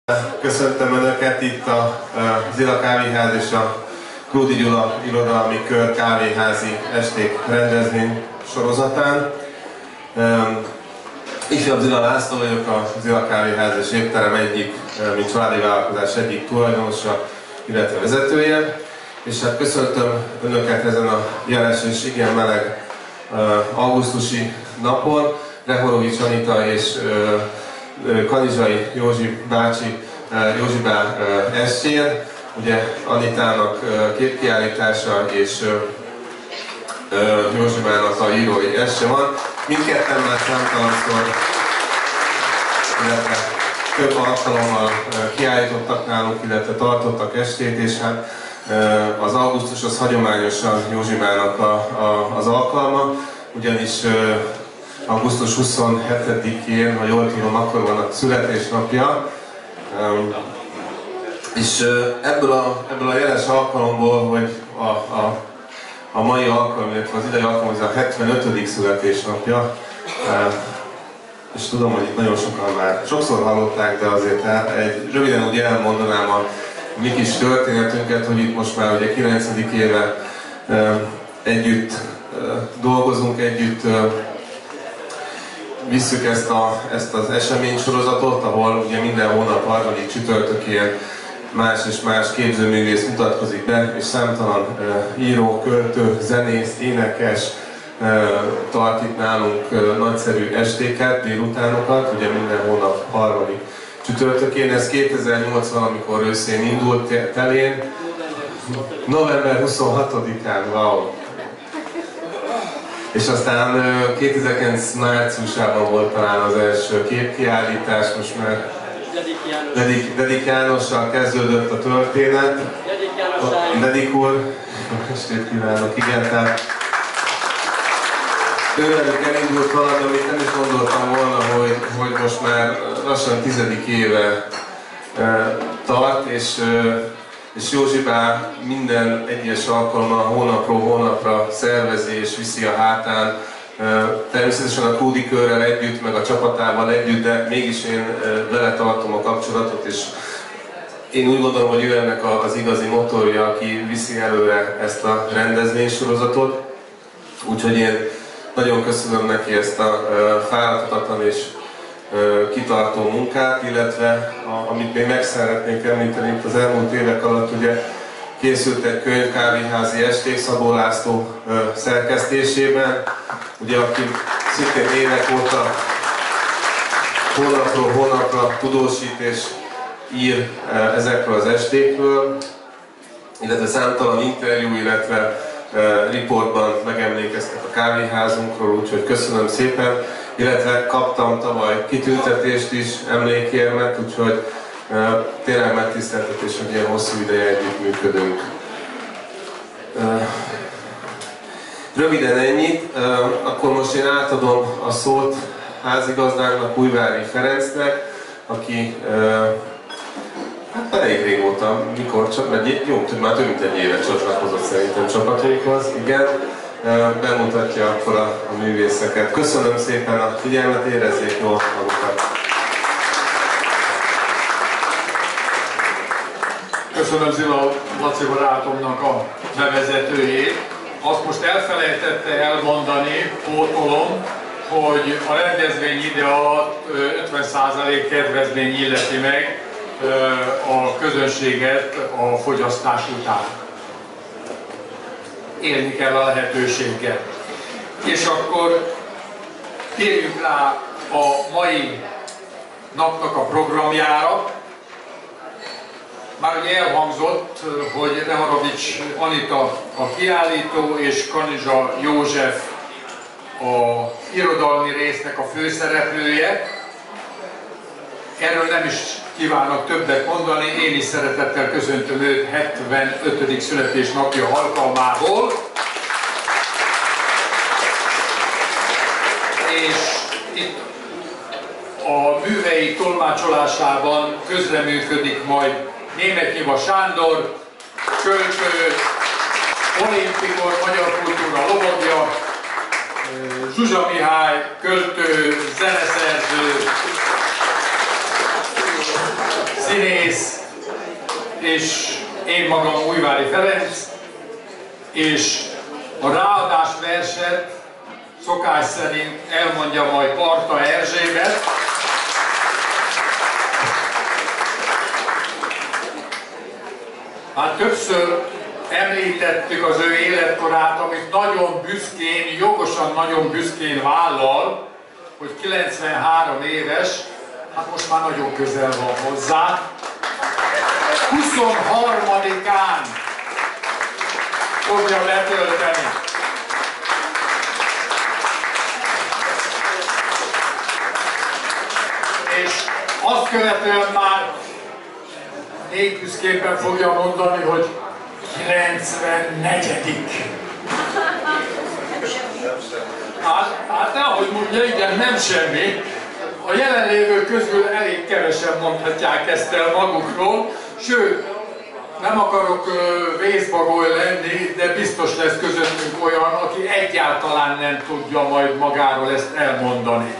Köszöntöm Önöket itt a Zila Kávéház és a Krúdi Gyula Irodalmi Kör kávéházi esték rendezvény sorozatán. Ifjabb Zila László vagyok, a Zila Kávéház és Étterem egyik, mint családi vállalkozás egyik tulajdonosa, illetve vezetője. És hát köszöntöm Önöket ezen a jeles és igen meleg augusztusi napon. Rehorovics Anita és Kanizsai Józsi bácsi Józsibá estjén. Ugye Anitának képkiállítása és Józsibának a írói estje van. Mindketten már számtalanszor, illetve több alkalommal kiállítottak nálunk, illetve tartottak estét, és hát az augusztus az hagyományosan Józsibának az alkalma, ugyanis augusztus 27-én, ha jól tudom, akkor van a születésnapja. És ebből a jeles alkalomból, hogy a mai alkalom, illetve az idei alkalom, az a 75. születésnapja, és tudom, hogy itt nagyon sokan már sokszor hallották, de azért röviden úgy elmondanám a mi kis történetünket, hogy itt most már ugye 9. éve együtt dolgozunk, együtt visszük ezt az eseménysorozatot, ahol ugye minden hónap harmadik csütörtökén más és más képzőművész mutatkozik be, és számtalan író, költő, zenész, énekes tart itt nálunk nagyszerű estéket, délutánokat, ugye minden hónap harmadik csütörtökén. Ez 2008 valamikor őszén indult telén, november 26-án, wow! És aztán 2009 márciusában volt talán az első képkiállítás, most már Dedik Jánossal kezdődött a történet. Dedik úr, estét kívánok, igen, tehát ővelük elindult valami, amit nem is gondoltam volna, hogy most már lassan 10. éve tart, és Józsibá minden egyes alkalommal hónapról hónapra szervezi és viszi a hátán, természetesen a Krúdi Körrel együtt, meg a csapatával együtt, de mégis én vele tartom a kapcsolatot, és én úgy gondolom, hogy ő ennek az igazi motorja, aki viszi előre ezt a rendezvénysorozatot. Úgyhogy én nagyon köszönöm neki ezt a fáradhatatlan és kitartó munkát, illetve amit még meg szeretnék említeni itt az elmúlt évek alatt, ugye készült egy könyv, Kávéházi esték, Szabó László szerkesztésében, ugye aki szintén évek óta hónapról hónapra tudósít és ír ezekről az estékről, illetve számtalan interjú, illetve riportban megemlékeztek a kávéházunkról, úgyhogy köszönöm szépen, illetve kaptam tavaly kitüntetést is, emlékérmet, úgyhogy tényleg megtiszteltetés, hogy ilyen hosszú ideje együttműködünk. Röviden ennyit, akkor most én átadom a szót házigazdánknak, Újvári Ferencnek, aki hát elég régóta, mikor csak, mert jó, már több mint egy éve csatlakozott szerintem csapatunkhoz, igen, bemutatja akkor a művészeket. Köszönöm szépen a figyelmet, érezzék jól magukat! Köszönöm Zila Laci barátomnak a bevezetőjét. Azt most elfelejtette elmondani, pótolom, hogy a rendezvény ide alatt 50% kedvezmény illeti meg a közönséget a fogyasztás után. Élni kell a lehetőséggel. És akkor térjünk rá a mai napnak a programjára. Már ugye elhangzott, hogy Rehorovics Anita a kiállító és Kanizsa József a irodalmi résznek a főszereplője. Erről nem is kívánok többet mondani, én is szeretettel köszöntöm őt 75. születésnapja alkalmából. És itt a művei tolmácsolásában közreműködik majd Németh Nyiva Sándor, költő, olimpikon, magyar kultúra lovagja, Zsuzsa Mihály, költő, zeneszerző, színész, és én magam Újvári Ferenc, és a ráadás verset szokás szerint elmondja majd Barta Erzsébet. Hát többször említettük az ő életkorát, amit nagyon büszkén, jogosan nagyon büszkén vállal, hogy 93 éves, hát most már nagyon közel van hozzá. 23-án fogja letölteni. És azt követően már még büszképpen fogja mondani, hogy 94. Hát ahogy mondja, igen, nem semmi. A jelenlévők közül elég kevesen mondhatják ezt el magukról, sőt, nem akarok vészbagoly lenni, de biztos lesz közöttünk olyan, aki egyáltalán nem tudja majd magáról ezt elmondani.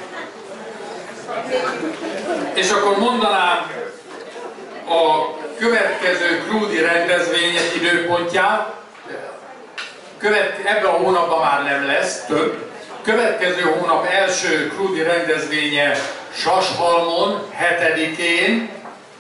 És akkor mondanám a következő Krúdi rendezvények időpontját. Ebben a hónapban már nem lesz több. Következő hónap első Krúdi rendezvénye Sashalmon, 7-én.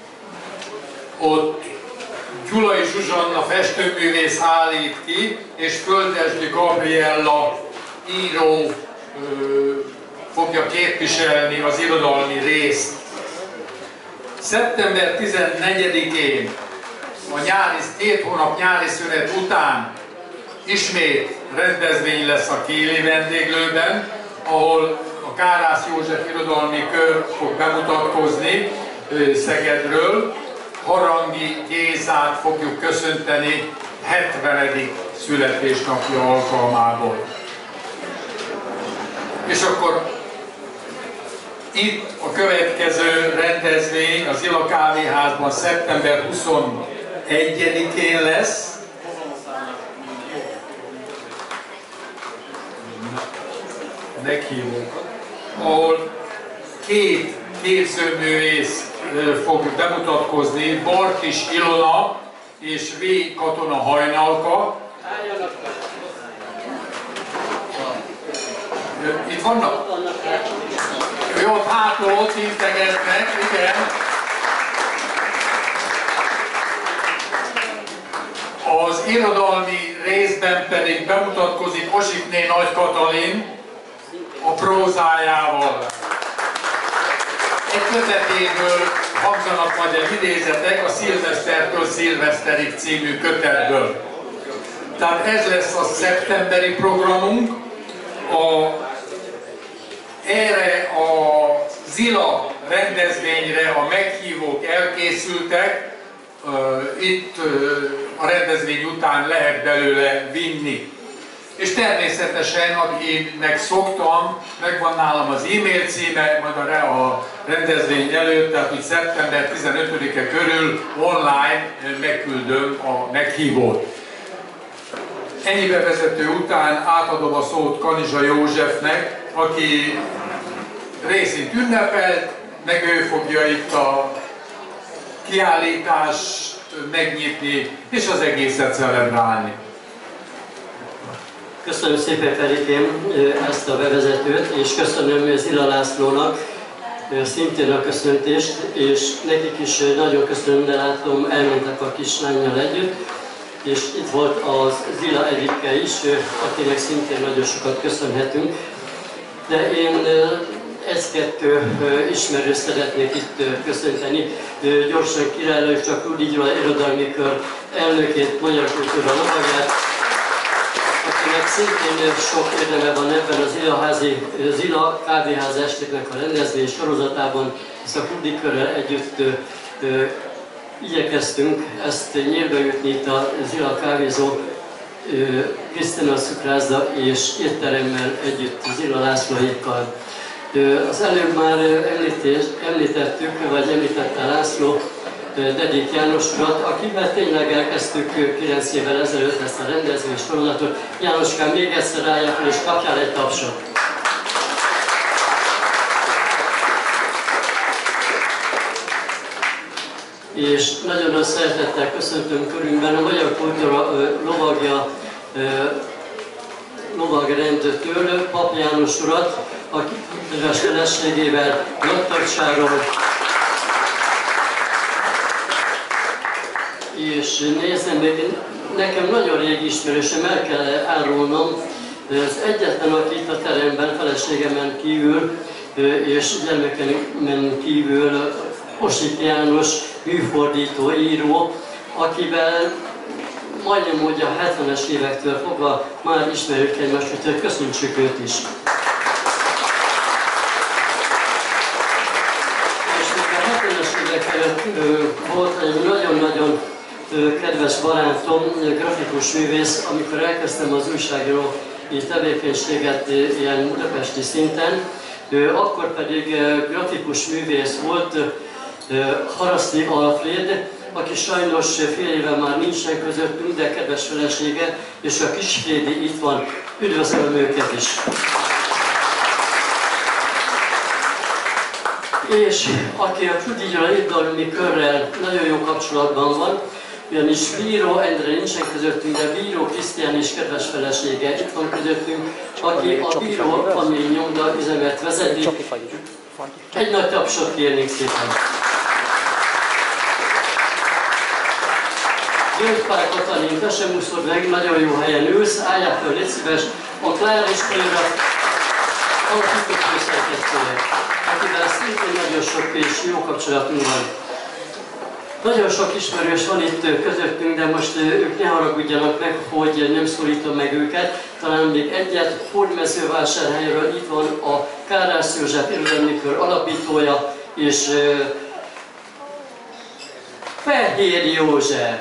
Ott Gyulai Zsuzsanna festőművész állít ki, és Földesdi Gabriella író fogja képviselni az irodalmi részt. Szeptember 14-én, a 2 hónap nyári szünet után ismét rendezvény lesz a Kéli vendéglőben, ahol a Kárász József Irodalmi Kör fog bemutatkozni Szegedről. Harangi Gézát fogjuk köszönteni 70. születésnapja alkalmából. És akkor itt a következő rendezvény az Ila Kávéházban szeptember 21-én lesz. Meghívunk, ahol 2 képzőművész fog bemutatkozni, Barkis Ilona és V. Katona Hajnalka. Itt vannak? Jó, ott hátul ott integetnek, igen. Az irodalmi részben pedig bemutatkozik Osikné Nagy Katalin a prózájával. Egy kötetéből hangzanak majd egy idézetek, a Szilvesztertől Szilveszterig című kötetből. Tehát ez lesz a szeptemberi programunk. Erre a Zila rendezvényre a meghívók elkészültek, itt a rendezvény után lehet belőle vinni. És természetesen, akinek szoktam, megvan nálam az e-mail címe, majd a rendezvény előtt, tehát úgy szeptember 15-e körül online megküldöm a meghívót. Ennyi bevezető után átadom a szót Kanizsa Józsefnek, aki részint ünnepelt, meg ő fogja itt a kiállítást megnyitni, és az egészet celebrálni. Köszönöm szépen, Ferikém, ezt a bevezetőt, és köszönöm Zila Lászlónak szintén a köszöntést, és nekik is nagyon köszönöm, de látom, elmentek a kislánnyal együtt, és itt volt az Zila Erike is, akinek szintén nagyon sokat köszönhetünk. De én egy-kettő ismerőt szeretnék itt köszönteni. Gyorsan királylak csak Krúdi Gyula Irodalmi Kör elnökét, Magyar Kultúra Lovagját, akinek szintén sok érdeme van ebben az Zila Kávéház estéknek a rendezvény sorozatában, ezt a Krúdi Körrel együtt igyekeztünk ezt nyílbe jutni itt a Zila Kávézó Krisztina Cukrászda és étteremmel együtt Zila Lászlóékkal. Az előbb már említettük, vagy említette László Dedik János urat, akivel tényleg elkezdtük 9 évvel ezelőtt ezt a rendezvény sorozatot. Jánoskám, még egyszer állják fel és kapjál egy tapsot! és nagyon szeretettel köszöntöm körünkben a Magyar Kultúra lovagrendtől Pap János urat, aki kedves feleségével Nagytarcsáról. És nézem meg, nekem nagyon régi ismerősöm, el kell árulnom, az egyetlen, aki itt a teremben, feleségemen kívül és gyermekemen kívül Kossuth János, műfordító, író, akivel majdnem úgy a 70-es évektől fogva már ismerjük egymást, úgyhogy köszöntsük őt is. És még a 70-es évek előtt volt egy nagyon-nagyon kedves barátom, grafikus művész, amikor elkezdtem az újságíró tevékenységet ilyen budapesti szinten, akkor pedig grafikus művész volt Haraszti Alfréd, aki sajnos fél éve már nincsen közöttünk, de kedves felesége, és a Kisfrédi itt van. Üdvözlöm őket is! És aki a Krudi Gyula irodalmi körrel nagyon jó kapcsolatban van, ugyanis Bíró Endre nincsen közöttünk, de Bíró Krisztián is kedves felesége itt van közöttünk, aki a Bíró Família Nyomda üzemet vezeti. Egy nagy tapsot kérnénk szépen! György Pál Katalin, te sem úszod meg, nagyon jó helyen ülsz, álljál föl, légy szíves, a Klára iskolára alapított főszerkesztője, akivel szintén nagyon sok és jó kapcsolatunk van. Nagyon sok ismerős van itt közöttünk, de most ők ne haragudjanak meg, hogy nem szólítom meg őket. Talán még egyet, Hódmezővásárhelyről itt van a Kárász József Irodalmi Kör alapítója, és Fehér József,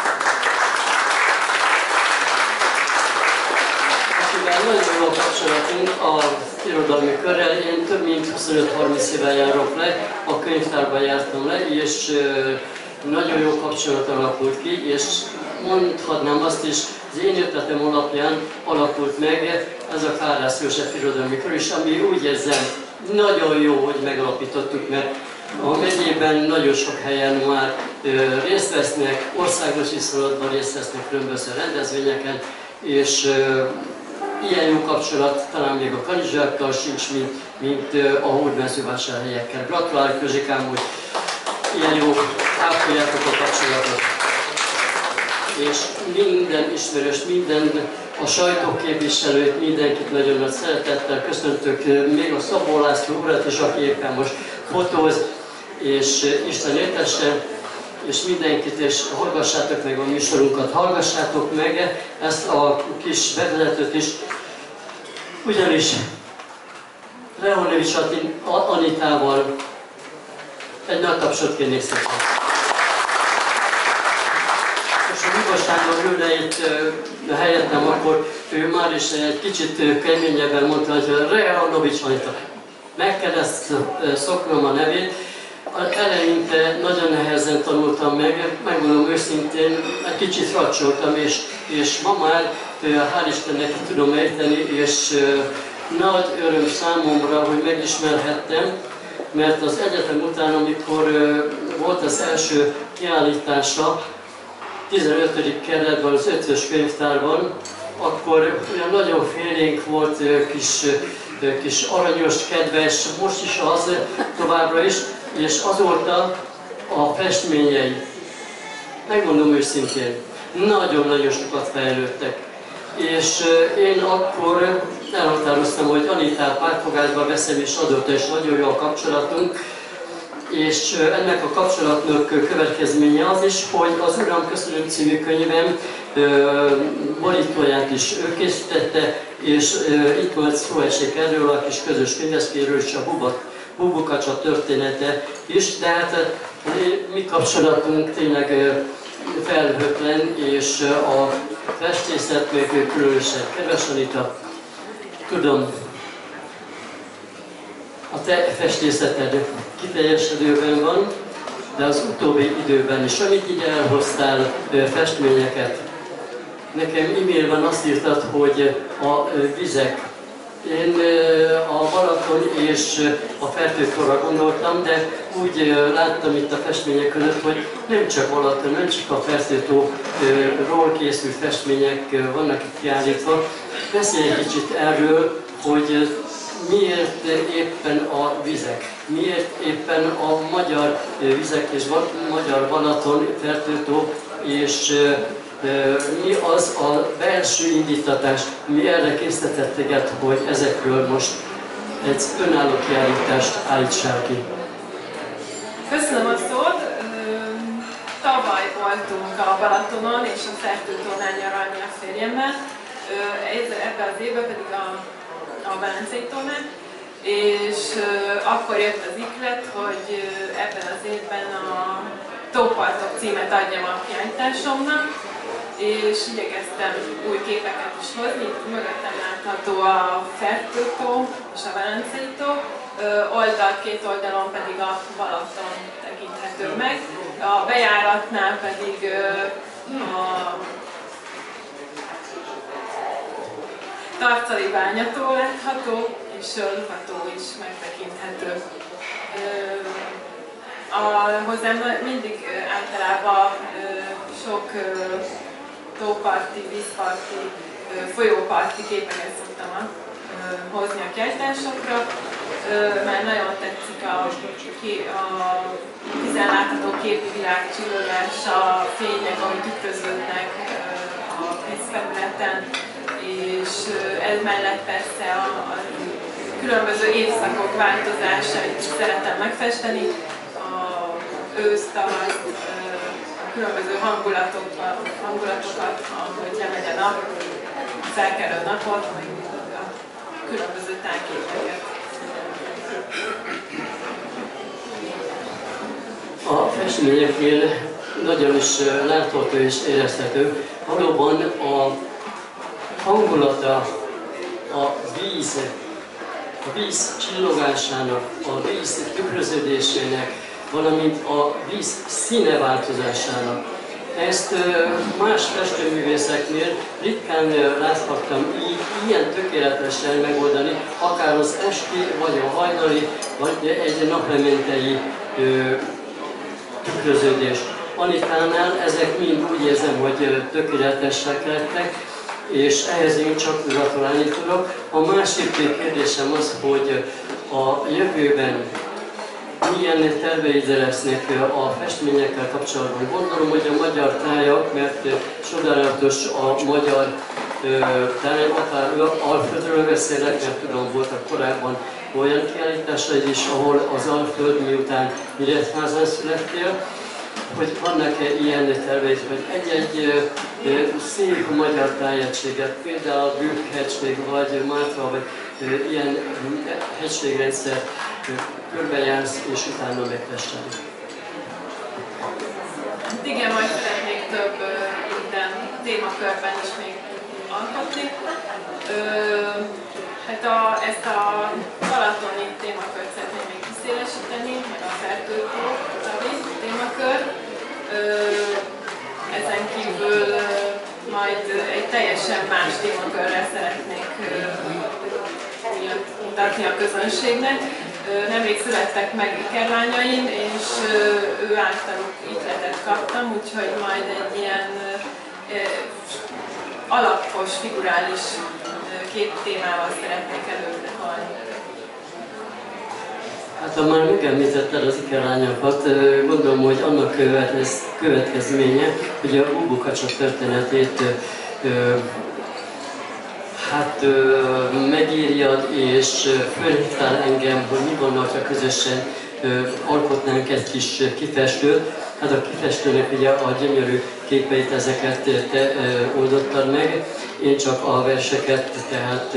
akivel nagyon jó kapcsolatunk az irodalmi körrel. Én több mint 25-30 éve járok le, a könyvtárban jártam le, és nagyon jó kapcsolat alakult ki, és mondhatnám azt is, az én ötletem alapján alakult meg ez a Kárász József Irodalmi Kör is, ami úgy érzem, nagyon jó, hogy megalapítottuk, mert a megyében nagyon sok helyen már részt vesznek, országos viszonylatban részt vesznek különböző rendezvényeken, és ilyen jó kapcsolat talán még a kanizsákkal sincs, mint a hódmezővásárhelyekkel. Gratulálok Közsikám, hogy ilyen jó ápoljátok a kapcsolatot. És minden ismerős, minden a sajtóképviselőt, mindenkit nagyon nagy szeretettel köszöntök, még a Szabó László urat is, aki éppen most fotóz, és Isten értesse, és mindenkit, és hallgassátok meg a műsorunkat, hallgassátok meg ezt a kis bevezetőt is, ugyanis Leonovics Anitával egy nagy tapsot kérnék szépen. És ha Lukas Sándor ülne itt helyettem, akkor ő már is egy kicsit keményebben mondta, hogy Leonovics Anita. Meg kell ezt szoknom a nevét. Eleinte nagyon nehezen tanultam meg, megmondom őszintén, egy kicsit racsoltam, és ma már hál' Istennek ki tudom ejteni, és nagy öröm számomra, hogy megismerhettem, mert az egyetem után, amikor volt az első kiállítása, 15. kerületben, az 5-ös könyvtárban, akkor olyan nagyon félénk volt, kis aranyos, kedves, most is az továbbra is, és azóta a festményei, megmondom őszintén, nagyon-nagyon sokat fejlődtek. És én akkor elhatároztam, hogy Anitát pártfogásba veszem, és adott, és nagyon jó a kapcsolatunk. És ennek a kapcsolatnak következménye az is, hogy az Uram köszönöm című könyvem borítóját is ő készítette, és itt volt szó esik erről a kis közös könyveszkéről, és a Bubukacsa története is, de hát mi kapcsolatunk tényleg felhőtlen, és a festészet még különösen. Kedves Anita, tudom, a te festészeted kiteljesedőben van, de az utóbbi időben is, amit így elhoztál festményeket. Nekem e-mailben azt írtad, hogy a vizek. Én a Balaton és a Fertőtóra gondoltam, de úgy láttam itt a festmények között, hogy nem csak Balaton, nem csak a Fertőtóról készült festmények vannak itt kiállítva. Beszélj egy kicsit erről, hogy miért éppen a vizek, miért éppen a magyar vizek és magyar Balaton, Fertőtó, és mi az a belső indítatás, mi erre készített téged, hogy ezekről most egy önálló kiállítást állítsál ki? Köszönöm a szót! Tavaly voltunk a Balatonon és a Fertőtónál nyaralni a férjemmel, ebben az évben pedig a Velencei tónál, és akkor jött az iklet, hogy ebben az évben a Tópartok címet adjam a kiállításomnak, és igyekeztem új képeket is hozni. Itt mögöttem látható a Fertőtó és a Velencei tó, két oldalon pedig a Balaton tekinthető meg. A bejáratnál pedig a Tarcali bányató látható, és Lufató is megtekinthető. Hozzám mindig általában sok tóparti, vízparti, folyóparti képeket szoktam hozni a kiállításokra, mert nagyon tetszik a tizen látható képi világ csillogása, a fények, ahogy tükröződnek a vízfelületen, és ez mellett persze a különböző évszakok változásait is szeretem megfesteni, ősz, tavasz, a különböző hangulatokat, ahogy lemegy a nap, felkelő napot, meg a különböző tájképeket. A festményeknél nagyon is látható és érezhető, valóban a hangulata, a víz csillogásának, a víz tükröződésének, valamint a víz színe változásának. Ezt más festőművészeknél ritkán láthattam ilyen tökéletesen megoldani, akár az esti, vagy a hajnali, vagy egy naplementei tükröződés. Anitánál ezek mind úgy érzem, hogy tökéletesek lettek, és ehhez én csak gratulálni tudok. A másik kérdésem az, hogy a jövőben milyen terveid lesznek a festményekkel kapcsolatban. Gondolom, hogy a magyar tájak, mert csodálatos a magyar tájak, akár Alföldről beszélek, mert tudom, voltak korábban olyan kiállításaid is, ahol az Alföld, miután Nyíregyházán születtél, hogy vannak-e ilyen terveid, hogy egy-egy szép magyar tájegységet, például a Bükk-hegység, vagy Mátra, vagy ilyen hegységrendszer körbejársz, és utána megfesteni. Igen, majd szeretnék több minden témakörben is még alkotni. Ezt a balatoni témakört szeretném még kiszélesíteni, meg a Fertőtó témakör. Ezen kívül majd egy teljesen más témakörrel szeretnék mutatni a közönségnek. Nemrég születtek meg ikerlányaim, és ő általuk ihletet kaptam, úgyhogy majd egy ilyen alapos, figurális képtémával szeretnék előre halni. Hát ha már megemlítetted az ikerlányokat, gondolom, hogy annak következménye, hogy a Bubukacsa történetét megírjad, és fölhívtál engem, hogy mi van, ha közösen alkotnánk egy kis kifestőt. Hát a kifestőnek ugye a gyönyörű képeit, ezeket te oldottad meg, én csak a verseket, tehát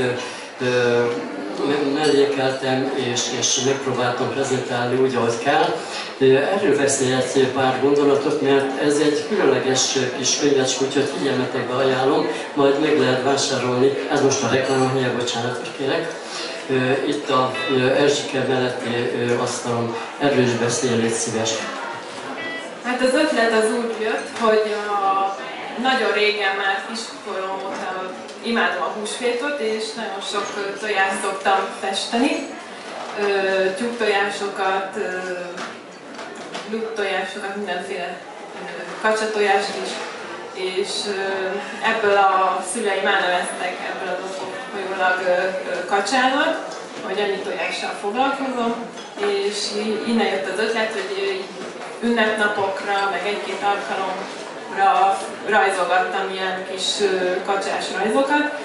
mellékeltem, és megpróbáltam prezentálni úgy, ahogy kell. Erről beszélhetsz pár gondolatot, mert ez egy különleges kis könyvecske, úgyhogy figyelmetekbe ajánlom, majd meg lehet vásárolni. Ez most a reklámhelye, bocsánat, kérek. Itt a Erzsike melletti asztalon. Erről is beszélj, légy szíves. Hát az ötlet az úgy jött, hogy nagyon régen már kiskorom óta imádom a húsvétot, és nagyon sok tojást szoktam festeni, tyúktojásokat, lúttojásokat, mindenféle kacsatojást is, és ebből a szüleim elneveztek ebből a folyólag kacsának, hogy annyi tojással foglalkozom, és innen jött az ötlet, hogy ünnepnapokra, meg egy-két alkalomra rajzolgattam ilyen kis kacsás rajzokat.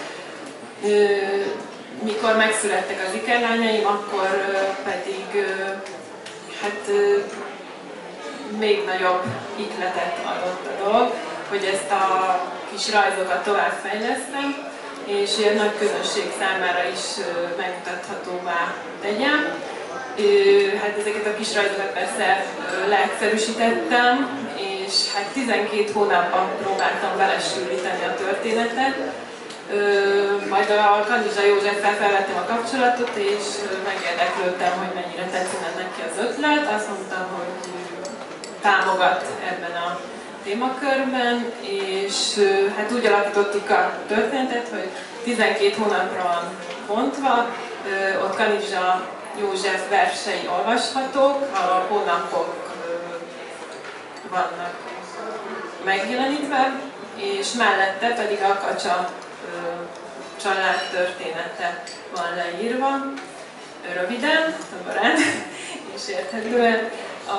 Mikor megszülettek az ikerlányaim, akkor pedig hát még nagyobb ihletet adott a dolog, hogy ezt a kis rajzokat továbbfejlesztem, és ilyen nagy közönség számára is megmutathatóvá tegyem. Hát ezeket a kis rajzokat persze leegyszerűsítettem, és hát 12 hónapban próbáltam belesűríteni a történetet. Majd a Kanizsa Józseffel felvettem a kapcsolatot, és megérdeklődtem, hogy mennyire tetszene neki az ötlet. Azt mondta, hogy támogat ebben a témakörben, és hát úgy alakítottuk a történetet, hogy 12 hónapra van bontva, ott Kanizsa József versei olvashatók, a hónapok vannak megjelenítve, és mellette pedig a kacsa család története van leírva, röviden, tömören és érthetően.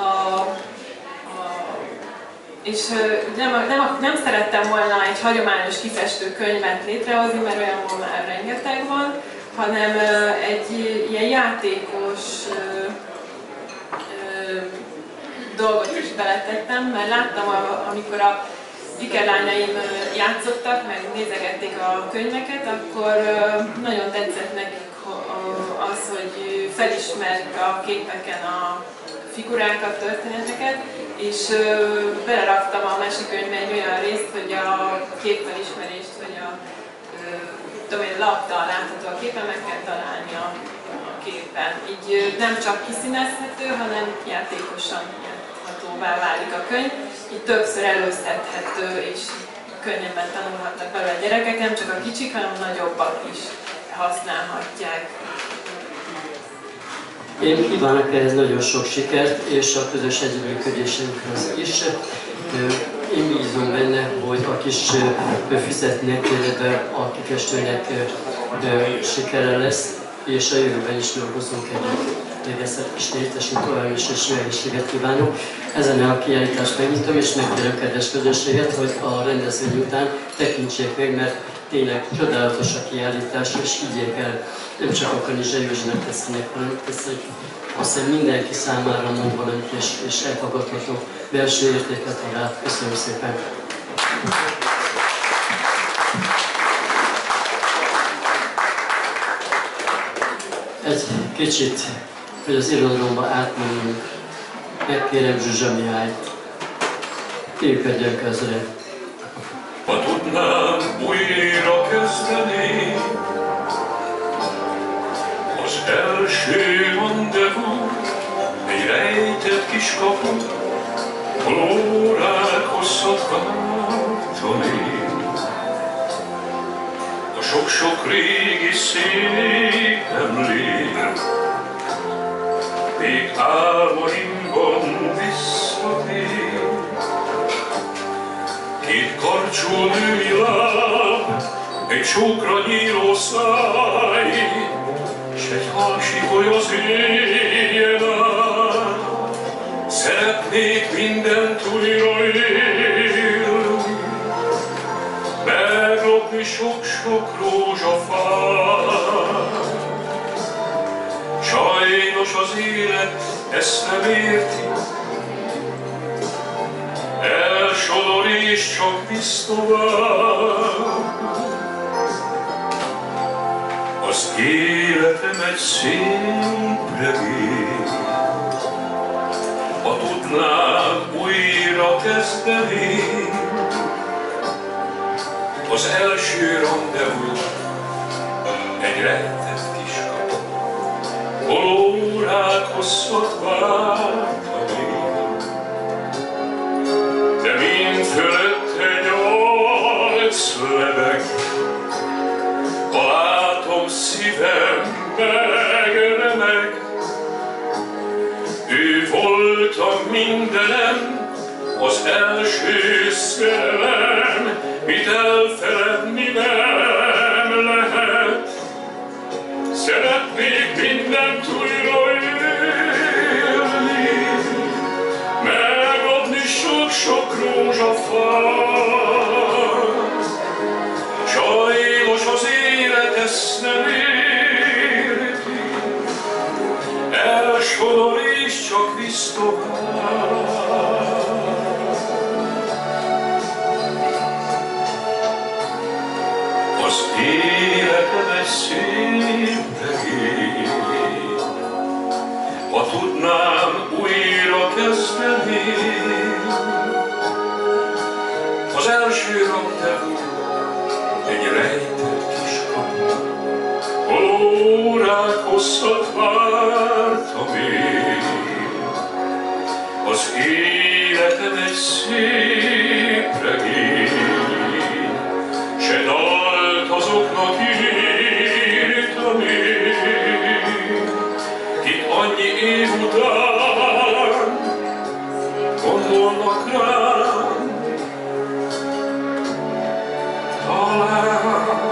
És nem szerettem volna egy hagyományos kifestő könyvet létrehozni, mert olyanból már rengeteg van, hanem egy ilyen játékos dolgot is beletettem, mert láttam, amikor a ikerlányaim játszottak, meg nézegették a könyveket, akkor nagyon tetszett nekik az, hogy felismerik a képeken a figurákat, történeteket, és beleraktam a mesekönyvbe egy olyan részt, hogy a képfelismerést, hogy a laptal látható a képen, meg kell találni a képen. Így nem csak kiszínezhető, hanem játékosan játszhatóvá válik a könyv. Így többször előztethető, és könnyebben tanulhatnak belőle a gyerekek, nem csak a kicsik, hanem a nagyobbak is használhatják. Én kívánok ehhez nagyon sok sikert, és a közös együttműködésünkhez is. Én bízom benne, hogy a kis fizetnek, illetve a kifestőnek sikere lesz, és a jövőben is dolgozunk együtt. Még ezt is létesünk tovább is, és jó egészséget kívánok. Ezen a kiállítást megnyitom, és megkérem kedves közösséget, hogy a rendezvény után tekintsék meg, mert tényleg csodálatos a kiállítás, és higgyék el, nem csak a Kanizsa Józsefnek tesznek, hanem aztán mindenki számára mond valamit, és elfogadható belső értéket ad át. Köszönöm szépen! Egy kicsit, hogy az irodalomba átmenjünk, megkérem Zsuzsa Mihályt, tépkedjen közre. Ha tudnám újra kezdeni az első rendezvú, egy rejtett kis kapu, hol órák hosszat váltani. A sok-sok régi szép emlék, még álmaimban visszatér. Két karcsú női láb, egy csókra nyíló száj, s egy hásikoly az éjjel áll. Szeretnék mindent újra élni, meglopni sok-sok rózsafát. Sajnos az élet ezt nem érti, elsodor és csak visz tovább. Az életem egy szép regény, ha tudnám újra kezdeni az első rendezvú, egy rejtett kis kapu, hol órák hosszat váltani. De mind fölött egy arc lebeg, ha látom szívem megremeg, voltam mindenem, az első szerelem, mit elfeledni nem lehet. Szeretnék mindent újra élni, megadni sok-sok rózsafát. Sajnos az élet ezt nem érti, elsodor és csak visz tovább. Az életem egy szép regény, ha tudnám újra kezdeni. Az első rendezvú egy rejtett kis kapu, órák hosszat vártam én. Az életem egy szép regény, se dalt azoknak írtam én, kik annyi év után gondolnak rám. Talán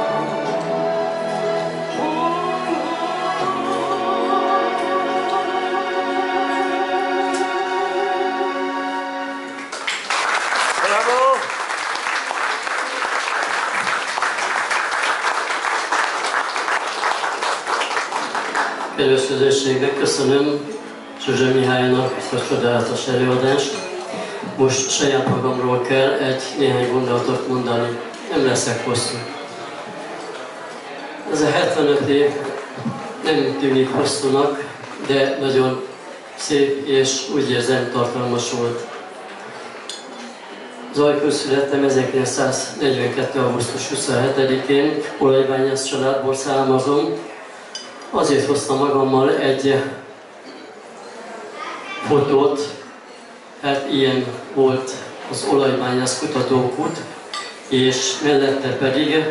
Kedves közösségnek köszönöm Zsuzsa Mihálynak ezt a csodálatos előadást. Most saját magamról kell néhány gondolatot mondani, nem leszek hosszú. Ez a 75 év nem tűnik hosszúnak, de nagyon szép és úgy érzem tartalmas volt. Zajkon születtem 1942. augusztus 27-én, olajbányász családból származom. Azért hoztam magammal egy fotót, hát ilyen volt az olajbányász kutatókút, és mellette pedig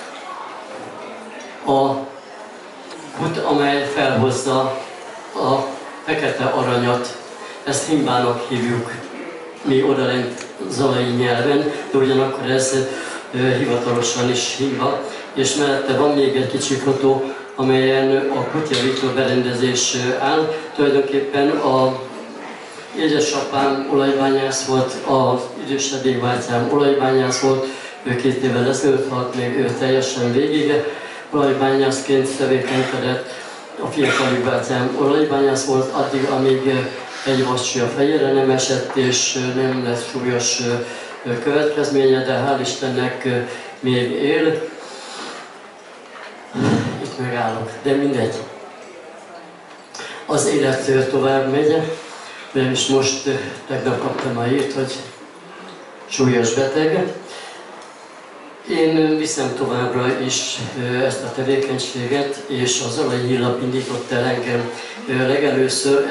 a kút, amely felhozza a fekete aranyat. Ezt himbának hívjuk mi odalent zalai nyelven, de ugyanakkor ez hivatalosan is himba. És mellette van még egy kicsi fotó, amelyen a kutyavító berendezés áll. Tulajdonképpen a édesapám olajbányász volt, az idősebbik bátyám olajbányász volt, ő 2 évvel ezelőtt halt még, ő teljesen végig olajbányászként tevékenykedett. A fiatalabb bátyám olajbányász volt addig, amíg egy vacsja fejére nem esett, és nem lett súlyos következménye, de hál' Istennek még él. Itt megállok, de mindegy. Az élet tovább megy, és most tegnap kaptam a hírt, hogy súlyos beteg. Én viszem továbbra is ezt a tevékenységet, és az Zalai Hírlap indított el engem legelőször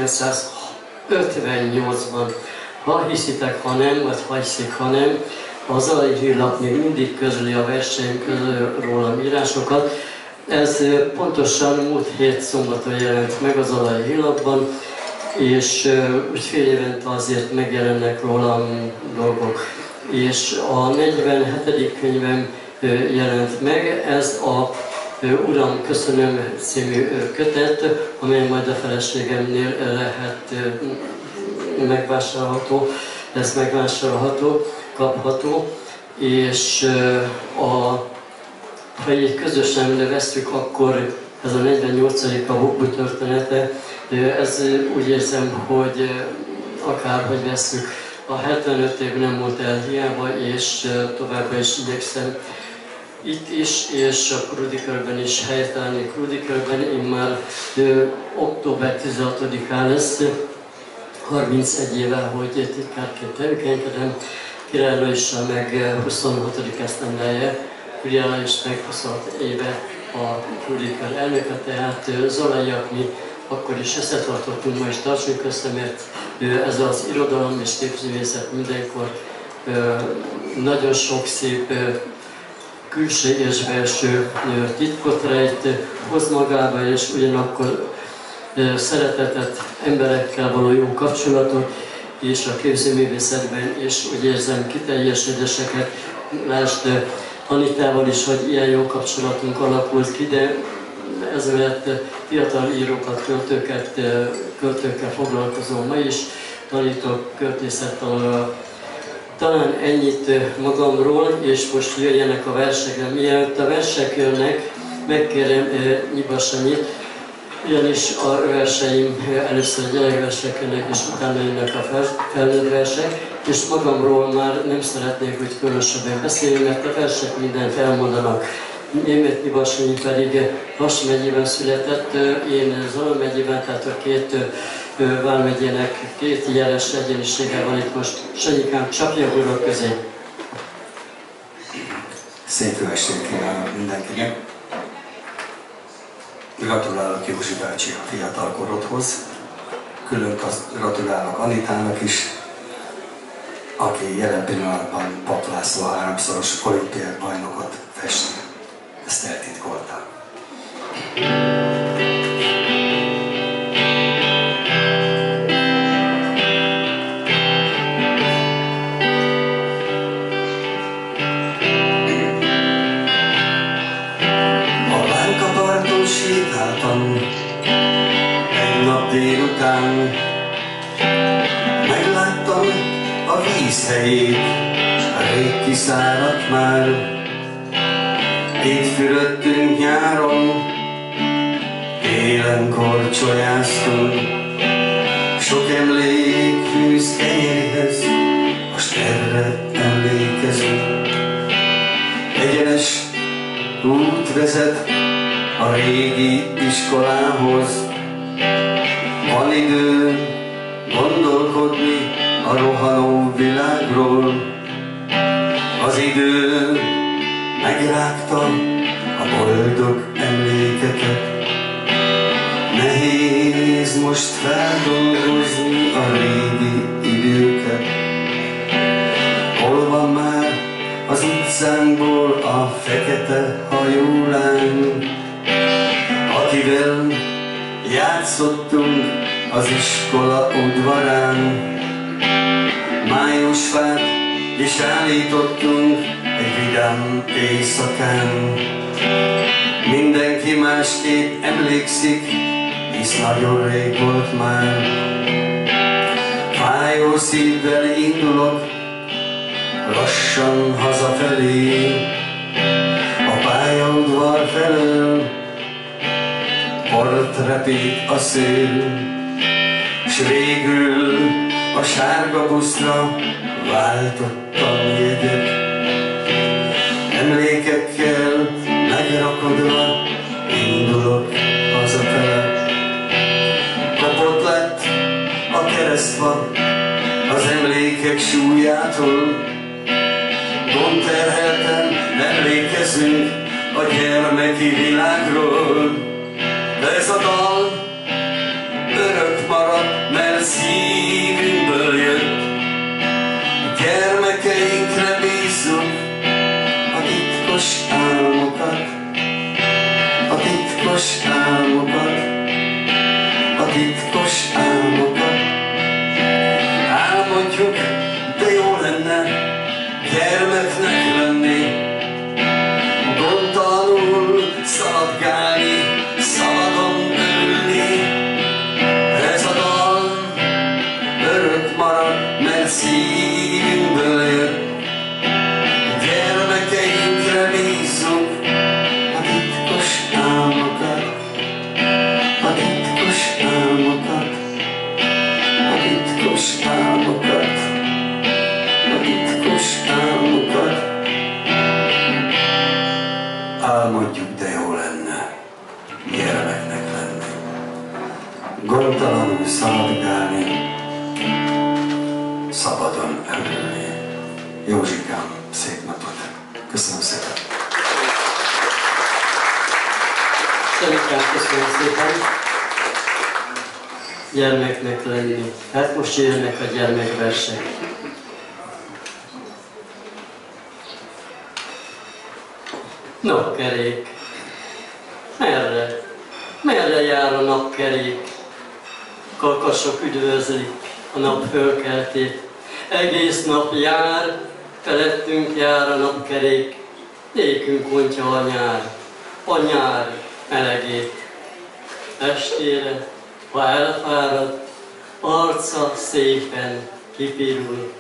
1958-ban. Ha hiszitek, ha nem, vagy ha hiszik, ha nem, a Zalai Hírlap még mindig közli a versenyt, közöl rólam írásokat. Ez pontosan múlt hét szombaton jelent meg a Zalai Hírlapban, és úgy fél évente azért megjelennek rólam dolgok. És a 47. könyvem jelent meg, ez a Uram, köszönöm című kötet, amely majd a feleségemnél lehet megvásárolható, lesz megvásárolható, kapható, és ha így közösen vesszük, akkor ez a 48. a Bokbu története, ez úgy érzem, hogy akárhogy vesszük, a 75 év nem volt el hiába, és továbbra is igyekszem itt is, és a Krudikörben is helytállni. Krudikörben én már október 16-án lesz, 31 éve, hogy titkárként tevékenykedem, Király Lajssal meg 26. esztendeje, Király Lajss meg 26 éve a Krudikör elnöke, tehát zalaiak mi akkor is összetartottunk, ma is tartsunk össze, mert ez az irodalom és képzőművészet mindenkor nagyon sok szép külső és belső titkot rejt, hoz magába, és ugyanakkor szeretetet, emberekkel való jó kapcsolatot, és a képzőművészetben is úgy érzem kiteljesedéseket. Lásd Anitával is, hogy ilyen jó kapcsolatunk alakult ki, de ezért fiatal írókat, költőkkel foglalkozom ma is, tanítok költészettanul. Talán ennyit magamról, és most jöjjenek a versekre. Mielőtt a versek jönnek, megkérem Nyibassanyit, ugyanis a verseim először gyerekversek jönnek, és utána jönnek a felnőtt versek, és magamról már nem szeretnék, hogy különösebben beszélni, mert a versek mindent elmondanak. Németh Nyibassanyi pedig Vas megyében született, én Zala megyében, tehát a két vármegyének két jeles egyenisége van itt most. Sanyikám, csapja a urak közé! Szép jó estét kívánok mindenkinek! Gratulálok Józsi bácsi a fiatal korodhoz. Külön gratulálok Anitának is, aki jelen pillanatban Pap László 3-szoros olimpiai bajnokot festi. Ezt eltitkoltam. A Bánka-parton sétáltam egy nap délután, megláttam a víz helyét, rég kiszáradt már. Itt fürödtünk nyáron, télen korcsolyáztunk, sok emlék fűz kenyérhez, most erre emlékezünk. Egyenes út vezet a régi iskolához, van idő gondolkodni a rohanó világról. Az idő megrágta a boldog emlékeket, nehéz most feldolgozni a régi időket. Hol van már az utcánkból a fekete hajú lány, akivel játszottunk az iskola udvarán. Májusfát is állítottunk egy vidám éjszakán. Mindenki másképp emlékszik, hisz nagyon rég volt már. Fájó szívvel indulok lassan hazafelé, a pályaudvar felől port repít a szél, s végül a sárga buszra váltottam jegyet. Emlékekkel megrakodva indulok hazafele. Kopott lett a keresztfa az emlékek súlyától, gondterhelten emlékezünk a gyermeki világról. De ez a dal örök marad, mert szívünkből jött. Gyermekeinkre bízzuk a titkos álmokat, a titkos álmokat, a titkos álmokat. Álmodjuk, de jó lenne gyermeknek lenni, gondtalanul szaladgálni, szabadon örülni. Ez a dal örök marad, mert szívünkből jött. Gyermekeinkre bízzuk a titkos álmokat, a titkos álmokat, a titkos álmokat, a titkos álmokat. Álmodjuk, de jó lenne gyermeknek lenni, gondtalanul szaladgálni, szabadon örülni. Józsikám, szép napot! Köszönöm szépen! Sanyikám, köszönöm szépen! Gyermeknek lenni. Hát most jönnek a gyermekversek. Napkerék. Merre? Merre jár a napkerék? kakasok üdvözlik a nap fölkeltét. Egész nap jár, felettünk jár a napkerék, nékünk ontja a nyár melegét. Estére, ha elfárad, arca szépen kipirul.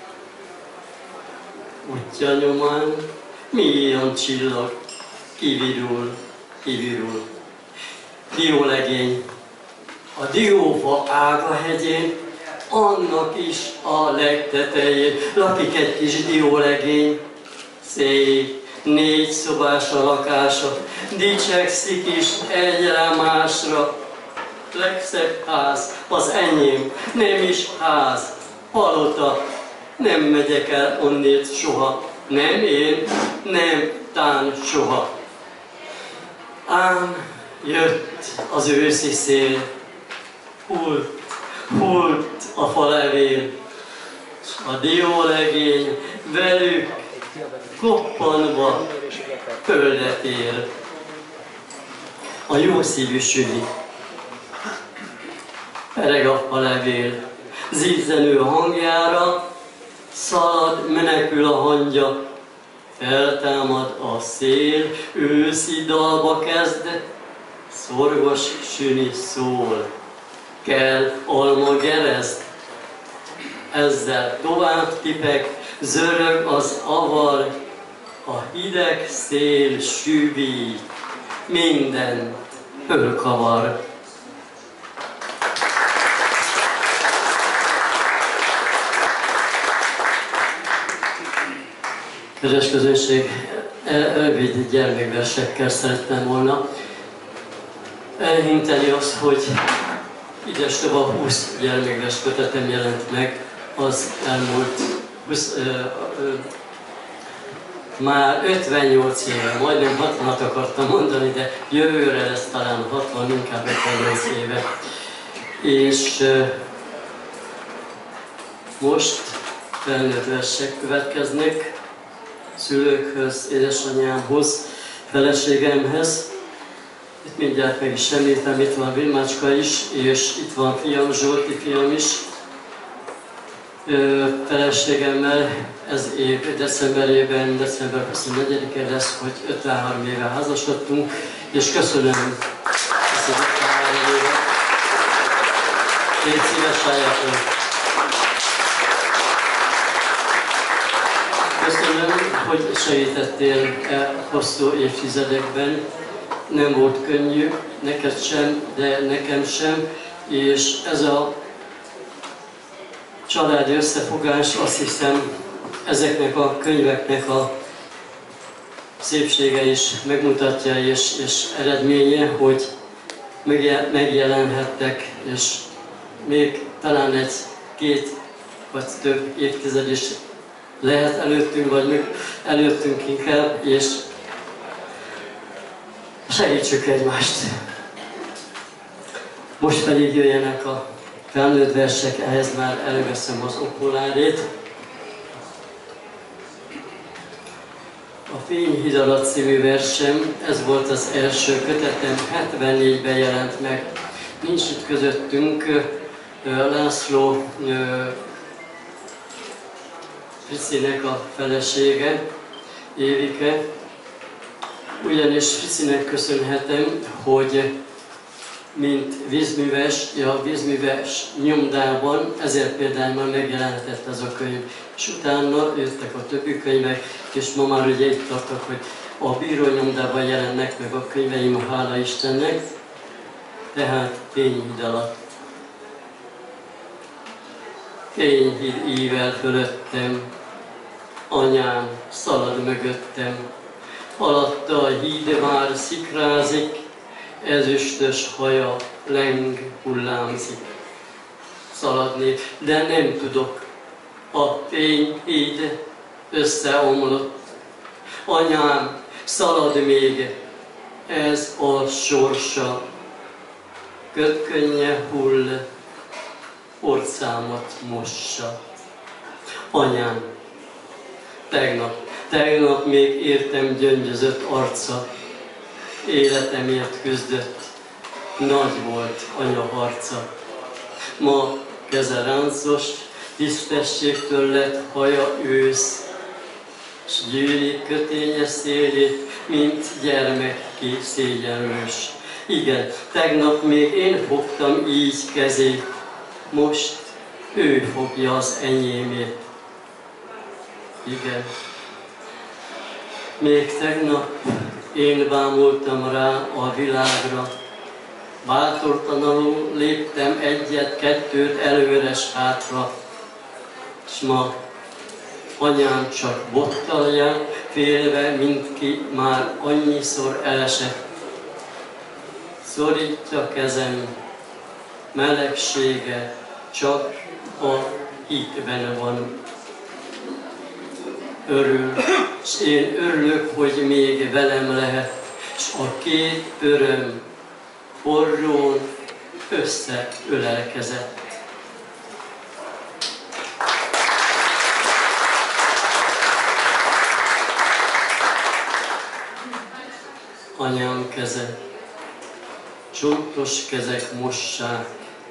Útja nyomán millió csillag kivirul. Diólegény, a diófa ága hegyén, annak is a legtetején lakik egy kis diólegény. Szép, 4 szobás a lakása, dicsekszik is egyre másra. Legszebb ház az enyém, nem is ház, palota. Nem megyek el onnét soha, nem én, nem tán soha. Ám jött az őszi szél, hult a falevél, s a diólegény velük koppanva földet ér. A jó szívű süli, pereg a falevél, zizzenő hangjára, szalad, menekül a hangya, feltámad a szél, őszi dalba kezd, szorgos süni szól, kell alma gerezd. Ezzel tovább tipek, zörög az avar, a hideg szél süvít, mindent fölkavar. Kedves közönség, rövid gyermekversekkel szerettem volna elhinteni azt, hogy ides tovább 20 gyermekvers kötetem jelent meg az elmúlt már 58 éve, majdnem 60-at akartam mondani, de jövőre lesz talán 60, inkább 58 éve. És most felnőtt versek következnek, szülőkhöz, édesanyámhoz, feleségemhez. Itt mindjárt meg is említem, itt van Vilmácska is, és itt van fiam, Zsolti fiam is. Feleségemmel ez év decemberében, december 24-én lesz, hogy 53 éve házasodtunk, és köszönöm ezt az 53 évet. Légy szíves, állják el. Köszönöm, hogy segítettél hosszú évtizedekben. Nem volt könnyű, neked sem, de nekem sem, és ez a családi összefogás, azt hiszem, ezeknek a könyveknek a szépsége is megmutatja, és eredménye, hogy megjelenhettek, és még talán egy, 2 vagy több évtized is lehet előttünk, vagy még előttünk inkább, és segítsük egymást. Most pedig jöjjenek a felnőtt versek, ehhez már előveszem az okulárét. A Fényhíd alatt című versem, ez volt az első kötetem, 74-ben jelent meg. Nincs itt közöttünk László Fricinek a felesége, Évike, ugyanis Fricinek köszönhetem, hogy mint vízműves, a vízműves nyomdában 1000 példányban megjelentett ez a könyv. És utána jöttek a többi könyvek, és ma már ugye itt tartok, hogy a bíró nyomdában jelennek meg a könyveim, hála Istennek, tehát Fényhíd alatt. Fényhíd ível fölöttem, anyám szalad mögöttem, alatta a híd már szikrázik, ezüstös haja leng hullámzik. Szaladni, de nem tudok, a Fényhíd összeomlott. Anyám, szalad még, ez a sorsa. Kötkönnye hull, orcámat mossa. Anyám, tegnap még értem gyöngyözött arca, életemért küzdött, nagy volt anya harca. Ma keze ráncos, tisztességtől lett haja ősz, s gyűri köténye szélét, mint gyermek ki szégyenlős. Igen, tegnap még én fogtam így kezét, most ő fogja az enyémét. Igen, még tegnap én bámultam rá a világra, bátortalanul léptem egyet-kettőt előre s hátra, s ma anyám csak bottalja, félve, mint ki már annyiszor elesett. Szorítja kezem, melegsége csak a hitben van. Örül, s én örülök, hogy még velem lehet, s a két öröm forrón összeölelkezett. Anyám keze, csontos kezek mossák,